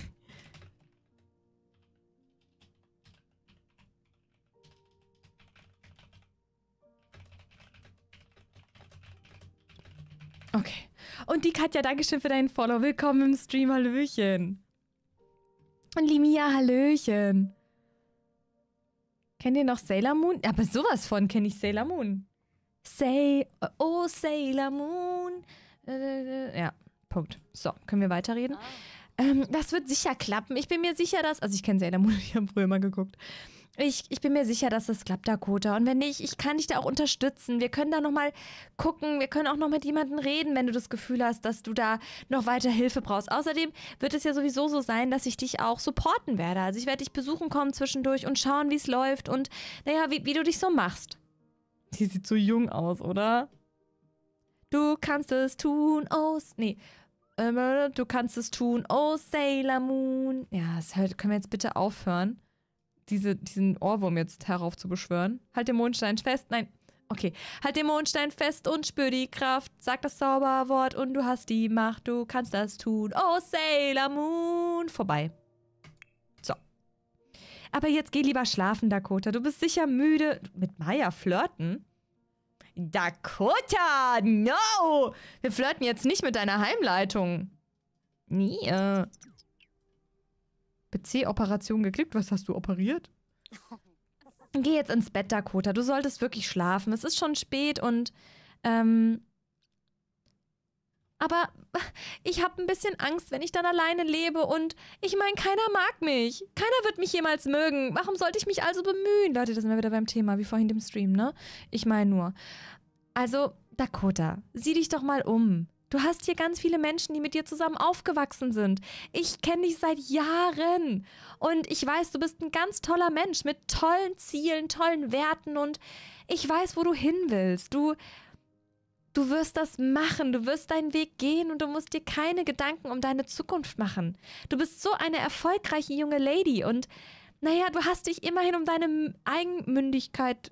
Okay. Und die Katja, Dankeschön für deinen Follow. Willkommen im Stream, Hallöchen. Und Limia, Hallöchen. Kennt ihr noch Sailor Moon? Aber sowas von kenne ich Sailor Moon. Oh, Sailor Moon. Ja, Punkt. So, können wir weiterreden? Das wird sicher klappen. Ich bin mir sicher, dass... Also ich kenne Sailor Moon, ich habe früher mal geguckt. Ich bin mir sicher, dass das klappt, Dakota. Und wenn nicht, ich kann dich da auch unterstützen. Wir können da nochmal gucken. Wir können auch noch mit jemandem reden, wenn du das Gefühl hast, dass du da noch weiter Hilfe brauchst. Außerdem wird es ja sowieso so sein, dass ich dich auch supporten werde. Also ich werde dich besuchen kommen zwischendurch und schauen, wie es läuft und naja, wie du dich so machst. Die sieht so jung aus, oder? Du kannst es tun, oh... Nee. Du kannst es tun, oh Sailor Moon. Ja, können wir jetzt bitte aufhören? Diesen Ohrwurm jetzt heraufzubeschwören. Halt den Mondstein fest. Nein. Okay. Halt den Mondstein fest und spür die Kraft. Sag das Zauberwort und du hast die Macht. Du kannst das tun. Oh, Sailor Moon. Vorbei. So. Aber jetzt geh lieber schlafen, Dakota. Du bist sicher müde. Mit Maya flirten? Dakota! No! Wir flirten jetzt nicht mit deiner Heimleitung. Nie. PC-Operation geklickt. Was hast du operiert? Geh jetzt ins Bett, Dakota. Du solltest wirklich schlafen. Es ist schon spät und, aber ich habe ein bisschen Angst, wenn ich dann alleine lebe und ich meine, keiner mag mich. Keiner wird mich jemals mögen. Warum sollte ich mich also bemühen? Leute, das sind wir wieder beim Thema, wie vorhin dem Stream, ne? Ich meine nur. Also, Dakota, sieh dich doch mal um. Du hast hier ganz viele Menschen, die mit dir zusammen aufgewachsen sind. Ich kenne dich seit Jahren. Und ich weiß, du bist ein ganz toller Mensch mit tollen Zielen, tollen Werten. Und ich weiß, wo du hin willst. Du wirst das machen. Du wirst deinen Weg gehen und du musst dir keine Gedanken um deine Zukunft machen. Du bist so eine erfolgreiche junge Lady. Und naja, du hast dich immerhin um deine Eigenmündigkeit,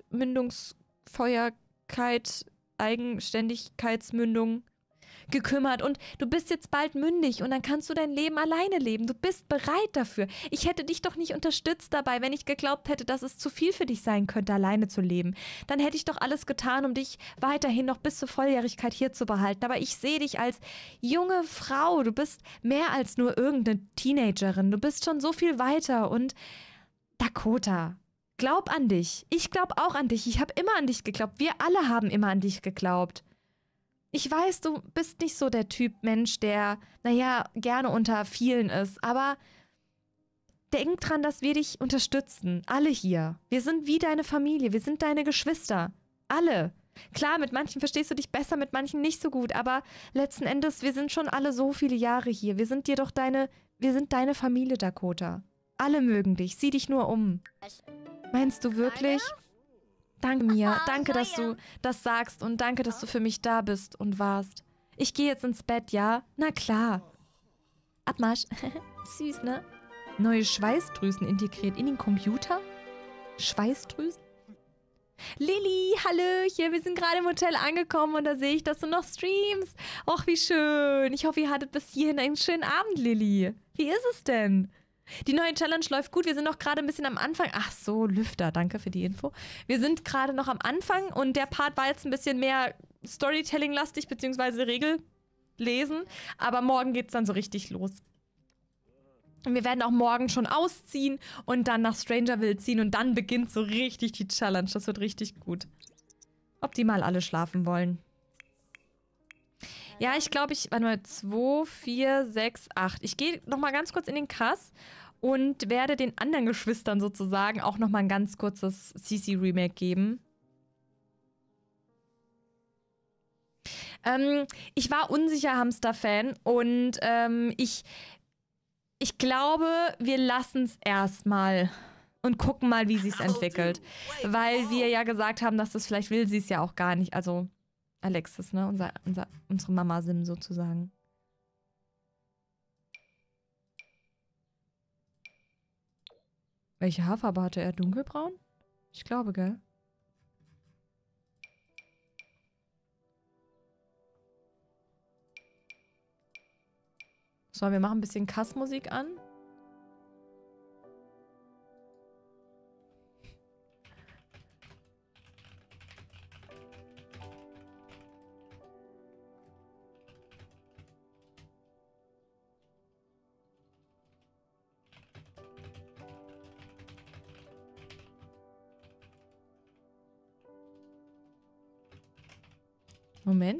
Mündungsfeuerkeit, Eigenständigkeitsmündung gekümmert und du bist jetzt bald mündig und dann kannst du dein Leben alleine leben. Du bist bereit dafür. Ich hätte dich doch nicht unterstützt dabei, wenn ich geglaubt hätte, dass es zu viel für dich sein könnte, alleine zu leben. Dann hätte ich doch alles getan, um dich weiterhin noch bis zur Volljährigkeit hier zu behalten. Aber ich sehe dich als junge Frau. Du bist mehr als nur irgendeine Teenagerin. Du bist schon so viel weiter und Dakota, glaub an dich. Ich glaube auch an dich. Ich habe immer an dich geglaubt. Wir alle haben immer an dich geglaubt. Ich weiß, du bist nicht so der Typ Mensch, der, naja, gerne unter vielen ist, aber denk dran, dass wir dich unterstützen. Alle hier. Wir sind wie deine Familie. Wir sind deine Geschwister. Alle. Klar, mit manchen verstehst du dich besser, mit manchen nicht so gut, aber letzten Endes, wir sind schon alle so viele Jahre hier. Wir sind deine Familie, Dakota. Alle mögen dich. Sieh dich nur um. Meinst du wirklich? Danke mir. Danke, dass du das sagst und danke, dass du für mich da bist und warst. Ich gehe jetzt ins Bett, ja? Na klar. Abmarsch. Süß, ne? Neue Schweißdrüsen integriert in den Computer? Schweißdrüsen? Lilly, hallöchen. Wir sind gerade im Hotel angekommen und da sehe ich, dass du noch streamst. Och, wie schön. Ich hoffe, ihr hattet bis hierhin einen schönen Abend, Lilly. Wie ist es denn? Die neue Challenge läuft gut. Wir sind noch gerade ein bisschen am Anfang. Ach so, Lüfter, danke für die Info. Wir sind gerade noch am Anfang und der Part war jetzt ein bisschen mehr Storytelling-lastig, beziehungsweise Regellesen. Aber morgen geht's dann so richtig los. Und wir werden auch morgen schon ausziehen und dann nach Strangerville ziehen und dann beginnt so richtig die Challenge. Das wird richtig gut. Ob die mal alle schlafen wollen. Ja, ich glaube, warte mal, 2, 4, 6, 8. Ich gehe nochmal ganz kurz in den Kass und werde den anderen Geschwistern sozusagen auch nochmal ein ganz kurzes CC-Remake geben. Ich war unsicher Hamster-Fan und ich glaube, wir lassen es erstmal und gucken mal, wie sie es entwickelt. Weil wir ja gesagt haben, dass das vielleicht will sie es ja auch gar nicht. Also Alexis, ne? Unsere Mama Sim sozusagen. Welche Haarfarbe hatte er? Dunkelbraun? Ich glaube, gell? So, wir machen ein bisschen Kassmusik an. Moment.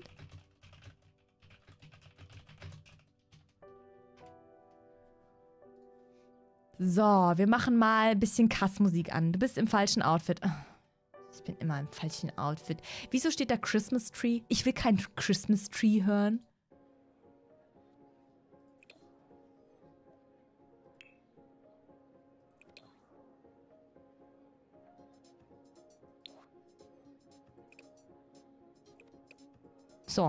So, wir machen mal ein bisschen Kassmusik an. Du bist im falschen Outfit. Ich bin immer im falschen Outfit. Wieso steht da Christmas Tree? Ich will kein Christmas Tree hören. So.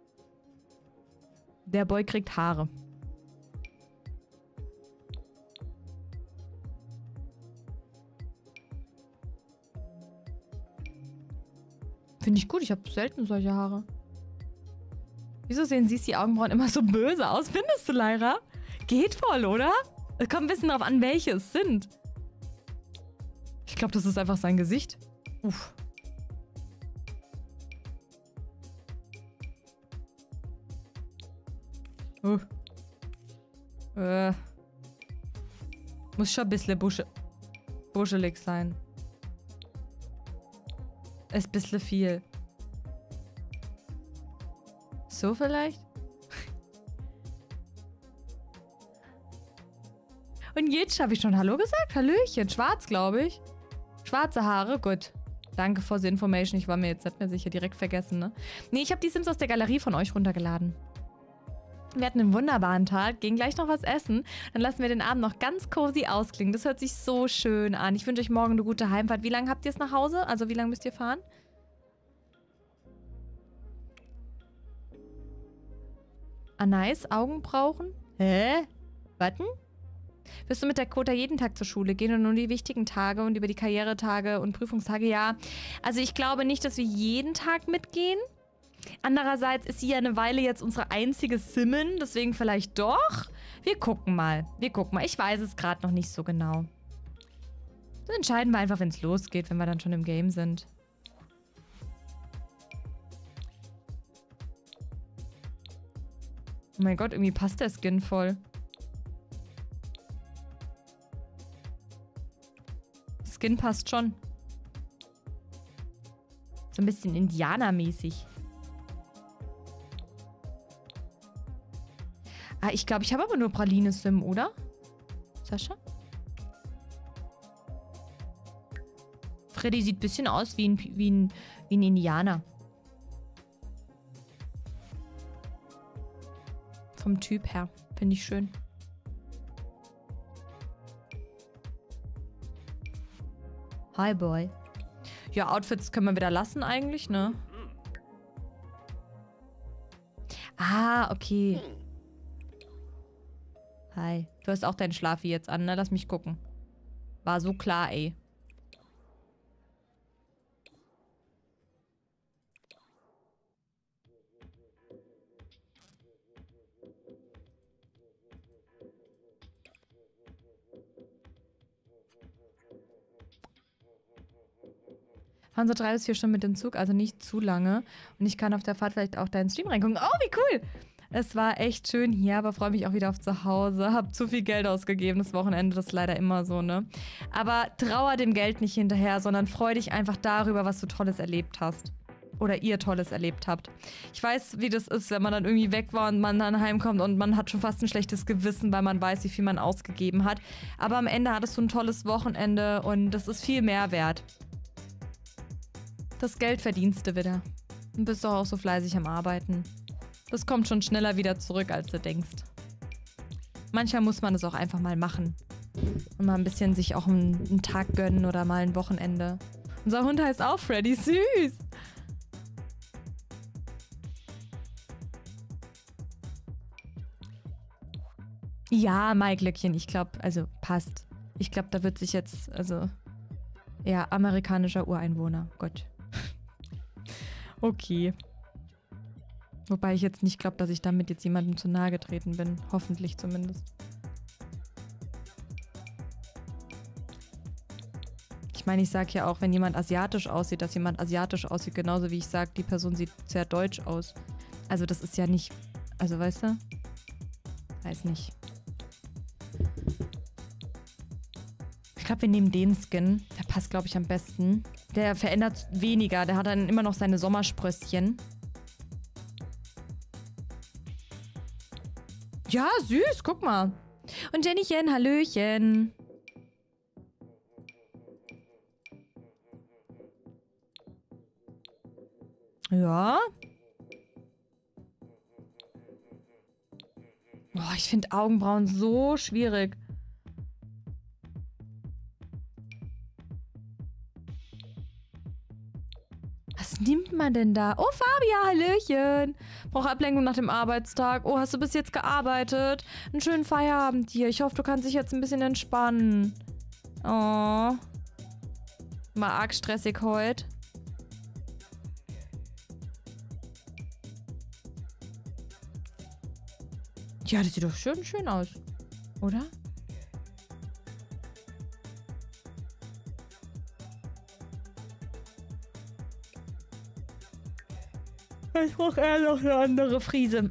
Der Boy kriegt Haare. Finde ich gut, ich habe selten solche Haare. Wieso sehen die Augenbrauen immer so böse aus? Findest du, Lyra? Geht voll, oder? Es kommt ein bisschen darauf an, welche es sind. Ich glaube, das ist einfach sein Gesicht. Uff. Muss schon ein bisschen buschelig sein. Ist ein bisschen viel. So vielleicht? Und jetzt habe ich schon Hallo gesagt. Hallöchen. Schwarz, glaube ich. Schwarze Haare. Gut. Danke for the information. Ich war mir jetzt nicht mehr sicher. Direkt vergessen, ne? Nee, ich habe die Sims aus der Galerie von euch runtergeladen. Wir hatten einen wunderbaren Tag, gehen gleich noch was essen. Dann lassen wir den Abend noch ganz cozy ausklingen. Das hört sich so schön an. Ich wünsche euch morgen eine gute Heimfahrt. Wie lange habt ihr es nach Hause? Also wie lange müsst ihr fahren? Anais, Augen brauchen? Hä? Warten? Wirst du mit der Quota jeden Tag zur Schule gehen und nur die wichtigen Tage und über die Karrieretage und Prüfungstage? Ja. Also ich glaube nicht, dass wir jeden Tag mitgehen. Andererseits ist sie ja eine Weile jetzt unsere einzige Simmin, deswegen vielleicht doch. Wir gucken mal. Wir gucken mal. Ich weiß es gerade noch nicht so genau. Das entscheiden wir einfach, wenn es losgeht, wenn wir dann schon im Game sind. Oh mein Gott, irgendwie passt der Skin voll. Skin passt schon. So ein bisschen Indianermäßig. Ah, ich glaube, ich habe aber nur Praline-Sim, oder? Sascha? Freddy sieht ein bisschen aus wie ein Indianer. Vom Typ her. Finde ich schön. Hi, Boy. Ja, Outfits können wir wieder lassen eigentlich, ne? Ah, okay. Hi. Du hast auch deinen Schlafi jetzt an, ne? Lass mich gucken. War so klar, ey. Fahren so 3 bis 4 Stunden mit dem Zug, also nicht zu lange. Und ich kann auf der Fahrt vielleicht auch deinen Stream reingucken. Oh, wie cool! Es war echt schön hier, aber freue mich auch wieder auf zu Hause. Hab zu viel Geld ausgegeben das Wochenende, das ist leider immer so, ne? Aber trauer dem Geld nicht hinterher, sondern freu dich einfach darüber, was du Tolles erlebt hast. Oder ihr Tolles erlebt habt. Ich weiß, wie das ist, wenn man dann irgendwie weg war und man dann heimkommt und man hat schon fast ein schlechtes Gewissen, weil man weiß, wie viel man ausgegeben hat. Aber am Ende hattest du ein tolles Wochenende und das ist viel mehr wert. Das Geld verdienst du wieder. Und bist doch auch so fleißig am Arbeiten. Das kommt schon schneller wieder zurück, als du denkst. Manchmal muss man es auch einfach mal machen. Und mal ein bisschen sich auch einen Tag gönnen oder mal ein Wochenende. Unser Hund heißt auch Freddy, süß! Ja, Maiglöckchen, ich glaube, also passt. Ich glaube, da wird sich jetzt, also, ja, amerikanischer Ureinwohner, Gott. Okay. Wobei ich jetzt nicht glaube, dass ich damit jetzt jemandem zu nahe getreten bin. Hoffentlich zumindest. Ich meine, ich sage ja auch, wenn jemand asiatisch aussieht, dass jemand asiatisch aussieht, genauso wie ich sage, die Person sieht sehr deutsch aus. Also das ist ja nicht, also weißt du? Weiß nicht. Ich glaube, wir nehmen den Skin. Der passt, glaube ich, am besten. Der verändert weniger. Der hat dann immer noch seine Sommersprösschen. Ja, süß. Guck mal. Und Jennychen, hallöchen. Ja. Boah, ich finde Augenbrauen so schwierig. Was nimmt man denn da? Oh, Fabia, hallöchen. Brauche Ablenkung nach dem Arbeitstag. Oh, hast du bis jetzt gearbeitet? Einen schönen Feierabend dir. Ich hoffe, du kannst dich jetzt ein bisschen entspannen. Oh. Mal arg stressig heute. Ja, das sieht doch schön aus. Oder? Ich brauche eher noch eine andere Frise.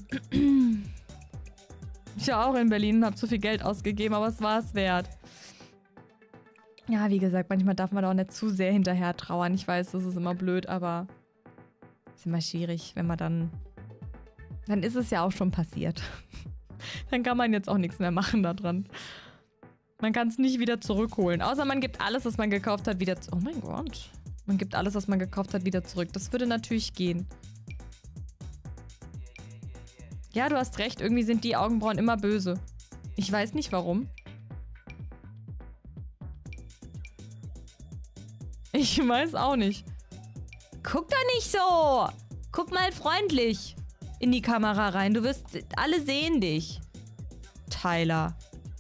Ich war auch in Berlin und habe zu viel Geld ausgegeben, aber es war es wert. Ja, wie gesagt, manchmal darf man da auch nicht zu sehr hinterher trauern. Ich weiß, das ist immer blöd, aber ist immer schwierig, wenn man dann... Dann ist es ja auch schon passiert. Dann kann man jetzt auch nichts mehr machen daran. Man kann es nicht wieder zurückholen. Außer man gibt alles, was man gekauft hat, wieder... Oh mein Gott. Man gibt alles, was man gekauft hat, wieder zurück. Das würde natürlich gehen. Ja, du hast recht. Irgendwie sind die Augenbrauen immer böse. Ich weiß nicht, warum. Ich weiß auch nicht. Guck doch nicht so! Guck mal freundlich in die Kamera rein. Du wirst... Alle sehen dich. Tyler.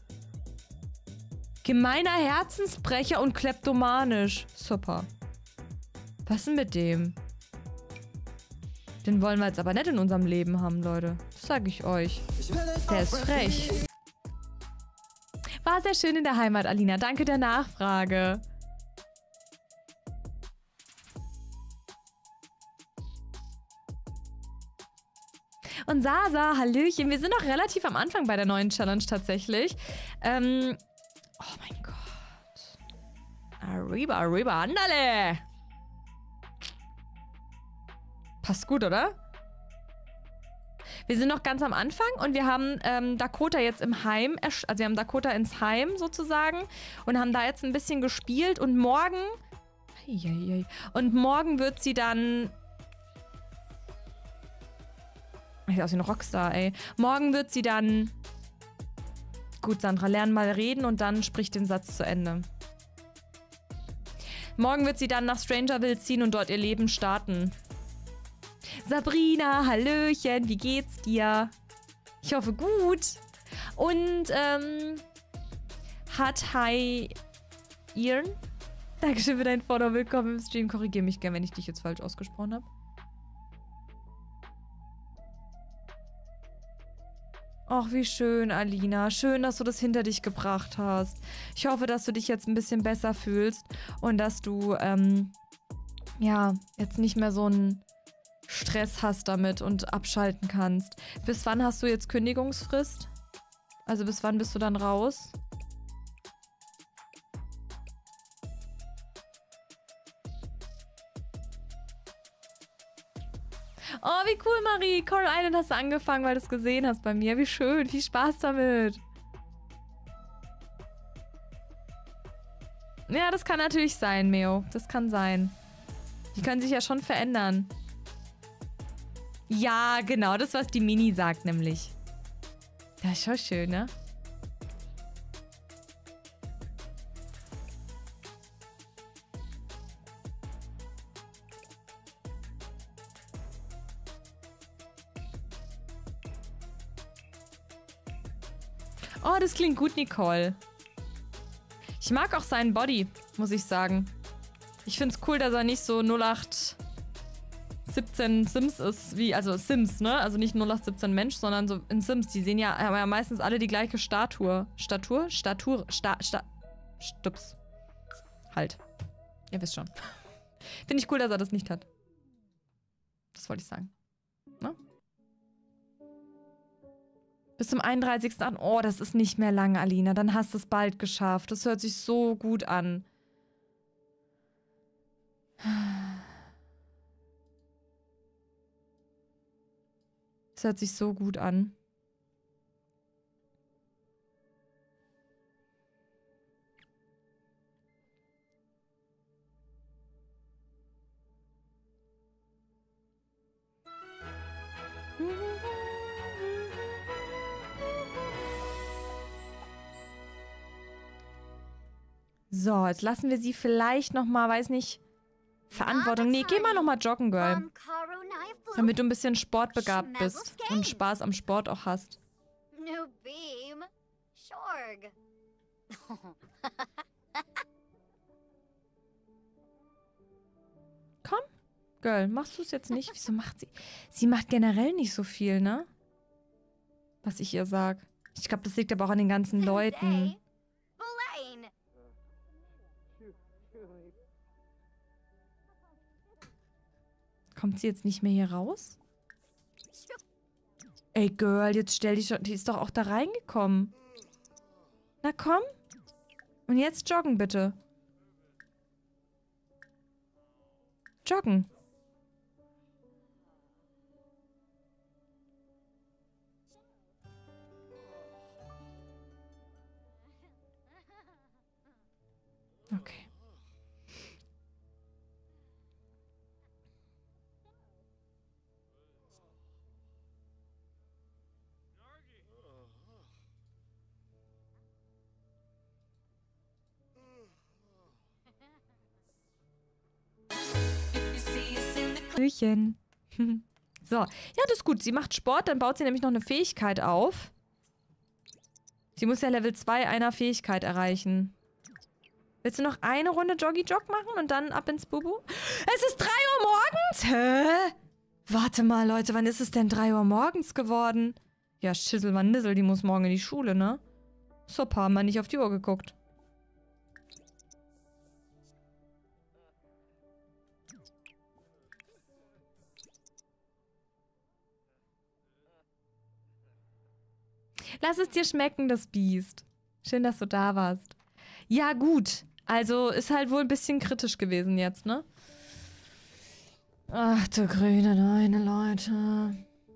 Gemeiner Herzensbrecher und kleptomanisch. Super. Was denn mit dem? Den wollen wir jetzt aber nicht in unserem Leben haben, Leute. Das sag ich euch. Der ist frech. War sehr schön in der Heimat, Alina. Danke der Nachfrage. Und Sasa, hallöchen. Wir sind noch relativ am Anfang bei der neuen Challenge tatsächlich. Oh mein Gott. Arriba, andale. Passt gut, oder? Wir sind noch ganz am Anfang und wir haben Dakota jetzt im Heim, also wir haben Dakota ins Heim sozusagen und haben da jetzt ein bisschen gespielt und morgen... Und morgen wird sie dann... Sieht aus wie ein Rockstar, ey. Morgen wird sie dann... Gut, Sandra, lern mal reden und dann sprich den Satz zu Ende. Morgen wird sie dann nach Strangerville ziehen und dort ihr Leben starten. Sabrina, hallöchen, wie geht's dir? Ich hoffe gut. Und, hat Hi Ian. Dankeschön für dein Follow. Willkommen im Stream. Korrigiere mich gern, wenn ich dich jetzt falsch ausgesprochen habe. Ach, wie schön, Alina. Schön, dass du das hinter dich gebracht hast. Ich hoffe, dass du dich jetzt ein bisschen besser fühlst und dass du, ja, jetzt nicht mehr so einen Stress hast damit und abschalten kannst. Bis wann hast du jetzt Kündigungsfrist? Also bis wann bist du dann raus? Oh, wie cool, Marie. Coral Island hast du angefangen, weil du es gesehen hast bei mir. Wie schön. Viel Spaß damit. Ja, das kann natürlich sein, Meo. Das kann sein. Die können sich ja schon verändern. Ja, genau. Das, was die Mini sagt, nämlich. Das ist schon schön, ne? Oh, das klingt gut, Nicole. Ich mag auch seinen Body, muss ich sagen. Ich find's cool, dass er nicht so 0817 Sims ist, wie, also Sims, ne? Also nicht 0817 Mensch, sondern so in Sims. Die sehen ja, haben ja meistens alle die gleiche Statur. Stups. Halt. Ihr wisst schon. Finde ich cool, dass er das nicht hat. Das wollte ich sagen. Ne? Bis zum 31. an. Oh, das ist nicht mehr lang, Alina. Dann hast du es bald geschafft. Das hört sich so gut an. Das hört sich so gut an. So, jetzt lassen wir sie vielleicht noch mal, weiß nicht, Verantwortung. Nee, geh mal noch mal joggen, Girl. Damit du ein bisschen sportbegabt bist und Spaß am Sport auch hast. New beam. Shorg. Komm, Girl, machst du es jetzt nicht? Wieso macht sie... Sie macht generell nicht so viel, ne? Was ich ihr sag. Ich glaube, das liegt aber auch an den ganzen Leuten. Belaine. Kommt sie jetzt nicht mehr hier raus? Ey, Girl, jetzt stell dich schon... Die ist doch auch da reingekommen. Na komm. Und jetzt joggen, bitte. Joggen. Okay. Hallöchen. So, ja, das ist gut. Sie macht Sport, dann baut sie nämlich noch eine Fähigkeit auf. Sie muss ja Level 2 einer Fähigkeit erreichen. Willst du noch eine Runde Joggy-Jog machen und dann ab ins Bubu? Es ist 3 Uhr morgens? Hä? Warte mal, Leute, wann ist es denn 3 Uhr morgens geworden? Ja, Schissel-Wandissel, die muss morgen in die Schule, ne? Super, haben wir nicht auf die Uhr geguckt. Lass es dir schmecken, das Biest. Schön, dass du da warst. Ja, gut. Also, ist halt wohl ein bisschen kritisch gewesen jetzt, ne? Ach, du grüne Neune, Leute.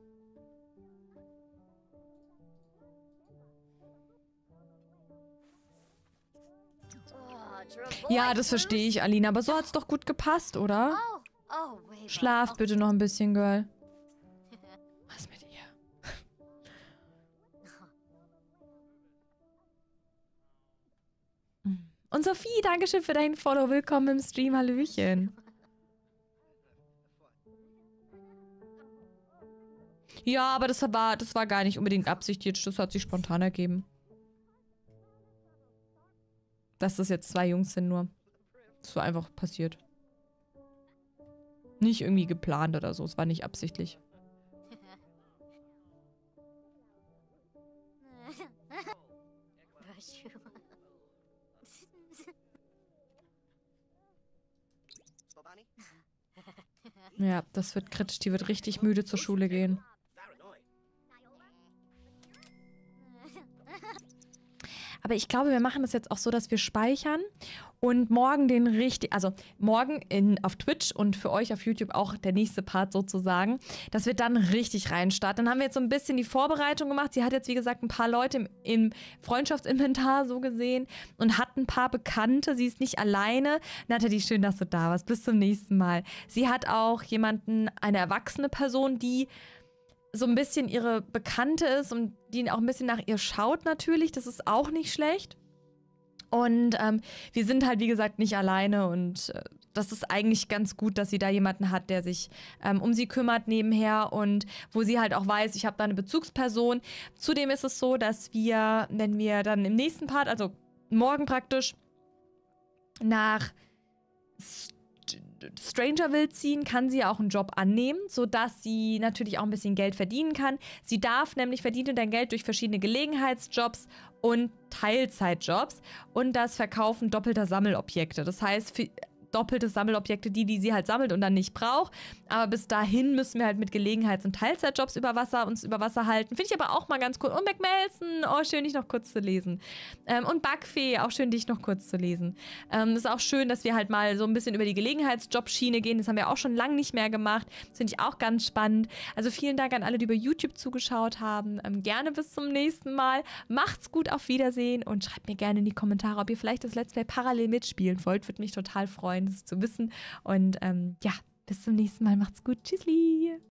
Ja, das verstehe ich, Alina. Aber so hat's doch gut gepasst, oder? Schlaf bitte noch ein bisschen, Girl. Was mit ihr? Und Sophie, dankeschön für deinen Follow. Willkommen im Stream. Hallöchen. Ja, aber das war gar nicht unbedingt absichtlich. Das hat sich spontan ergeben. Dass das jetzt 2 Jungs sind nur. Das war einfach passiert. Nicht irgendwie geplant oder so. Es war nicht absichtlich. Ja, das wird kritisch. Die wird richtig müde zur Schule gehen. Aber ich glaube, wir machen das jetzt auch so, dass wir speichern und morgen morgen auf Twitch und für euch auf YouTube auch der nächste Part sozusagen, dass wir dann richtig reinstarten. Dann haben wir jetzt so ein bisschen die Vorbereitung gemacht. Sie hat jetzt, wie gesagt, ein paar Leute im Freundschaftsinventar so gesehen und hat ein paar Bekannte. Sie ist nicht alleine. Nathalie, schön, dass du da warst. Bis zum nächsten Mal. Sie hat auch eine erwachsene Person, die so ein bisschen ihre Bekannte ist und die auch ein bisschen nach ihr schaut natürlich. Das ist auch nicht schlecht. Und wir sind halt, wie gesagt, nicht alleine und das ist eigentlich ganz gut, dass sie da jemanden hat, der sich um sie kümmert nebenher und wo sie halt auch weiß, ich habe da eine Bezugsperson. Zudem ist es so, dass wir, wenn wir dann im nächsten Part, also morgen praktisch, nach Strangerville ziehen, kann sie auch einen Job annehmen, sodass sie natürlich auch ein bisschen Geld verdienen kann. Sie verdient dann Geld durch verschiedene Gelegenheitsjobs und Teilzeitjobs und das Verkaufen doppelter Sammelobjekte. Das heißt, für doppelte Sammelobjekte, die sie halt sammelt und dann nicht braucht. Aber bis dahin müssen wir halt mit Gelegenheits- und Teilzeitjobs uns über Wasser halten. Finde ich aber auch mal ganz cool. Und McMelson, oh, schön, dich noch kurz zu lesen. Und Backfee, auch schön, dich noch kurz zu lesen. Ist auch schön, dass wir halt mal so ein bisschen über die Gelegenheitsjobschiene gehen. Das haben wir auch schon lange nicht mehr gemacht. Das finde ich auch ganz spannend. Also vielen Dank an alle, die über YouTube zugeschaut haben. Gerne bis zum nächsten Mal. Macht's gut, auf Wiedersehen und schreibt mir gerne in die Kommentare, ob ihr vielleicht das Let's Play parallel mitspielen wollt. Würde mich total freuen, das zu wissen. Und ja, bis zum nächsten Mal. Macht's gut. Tschüssli.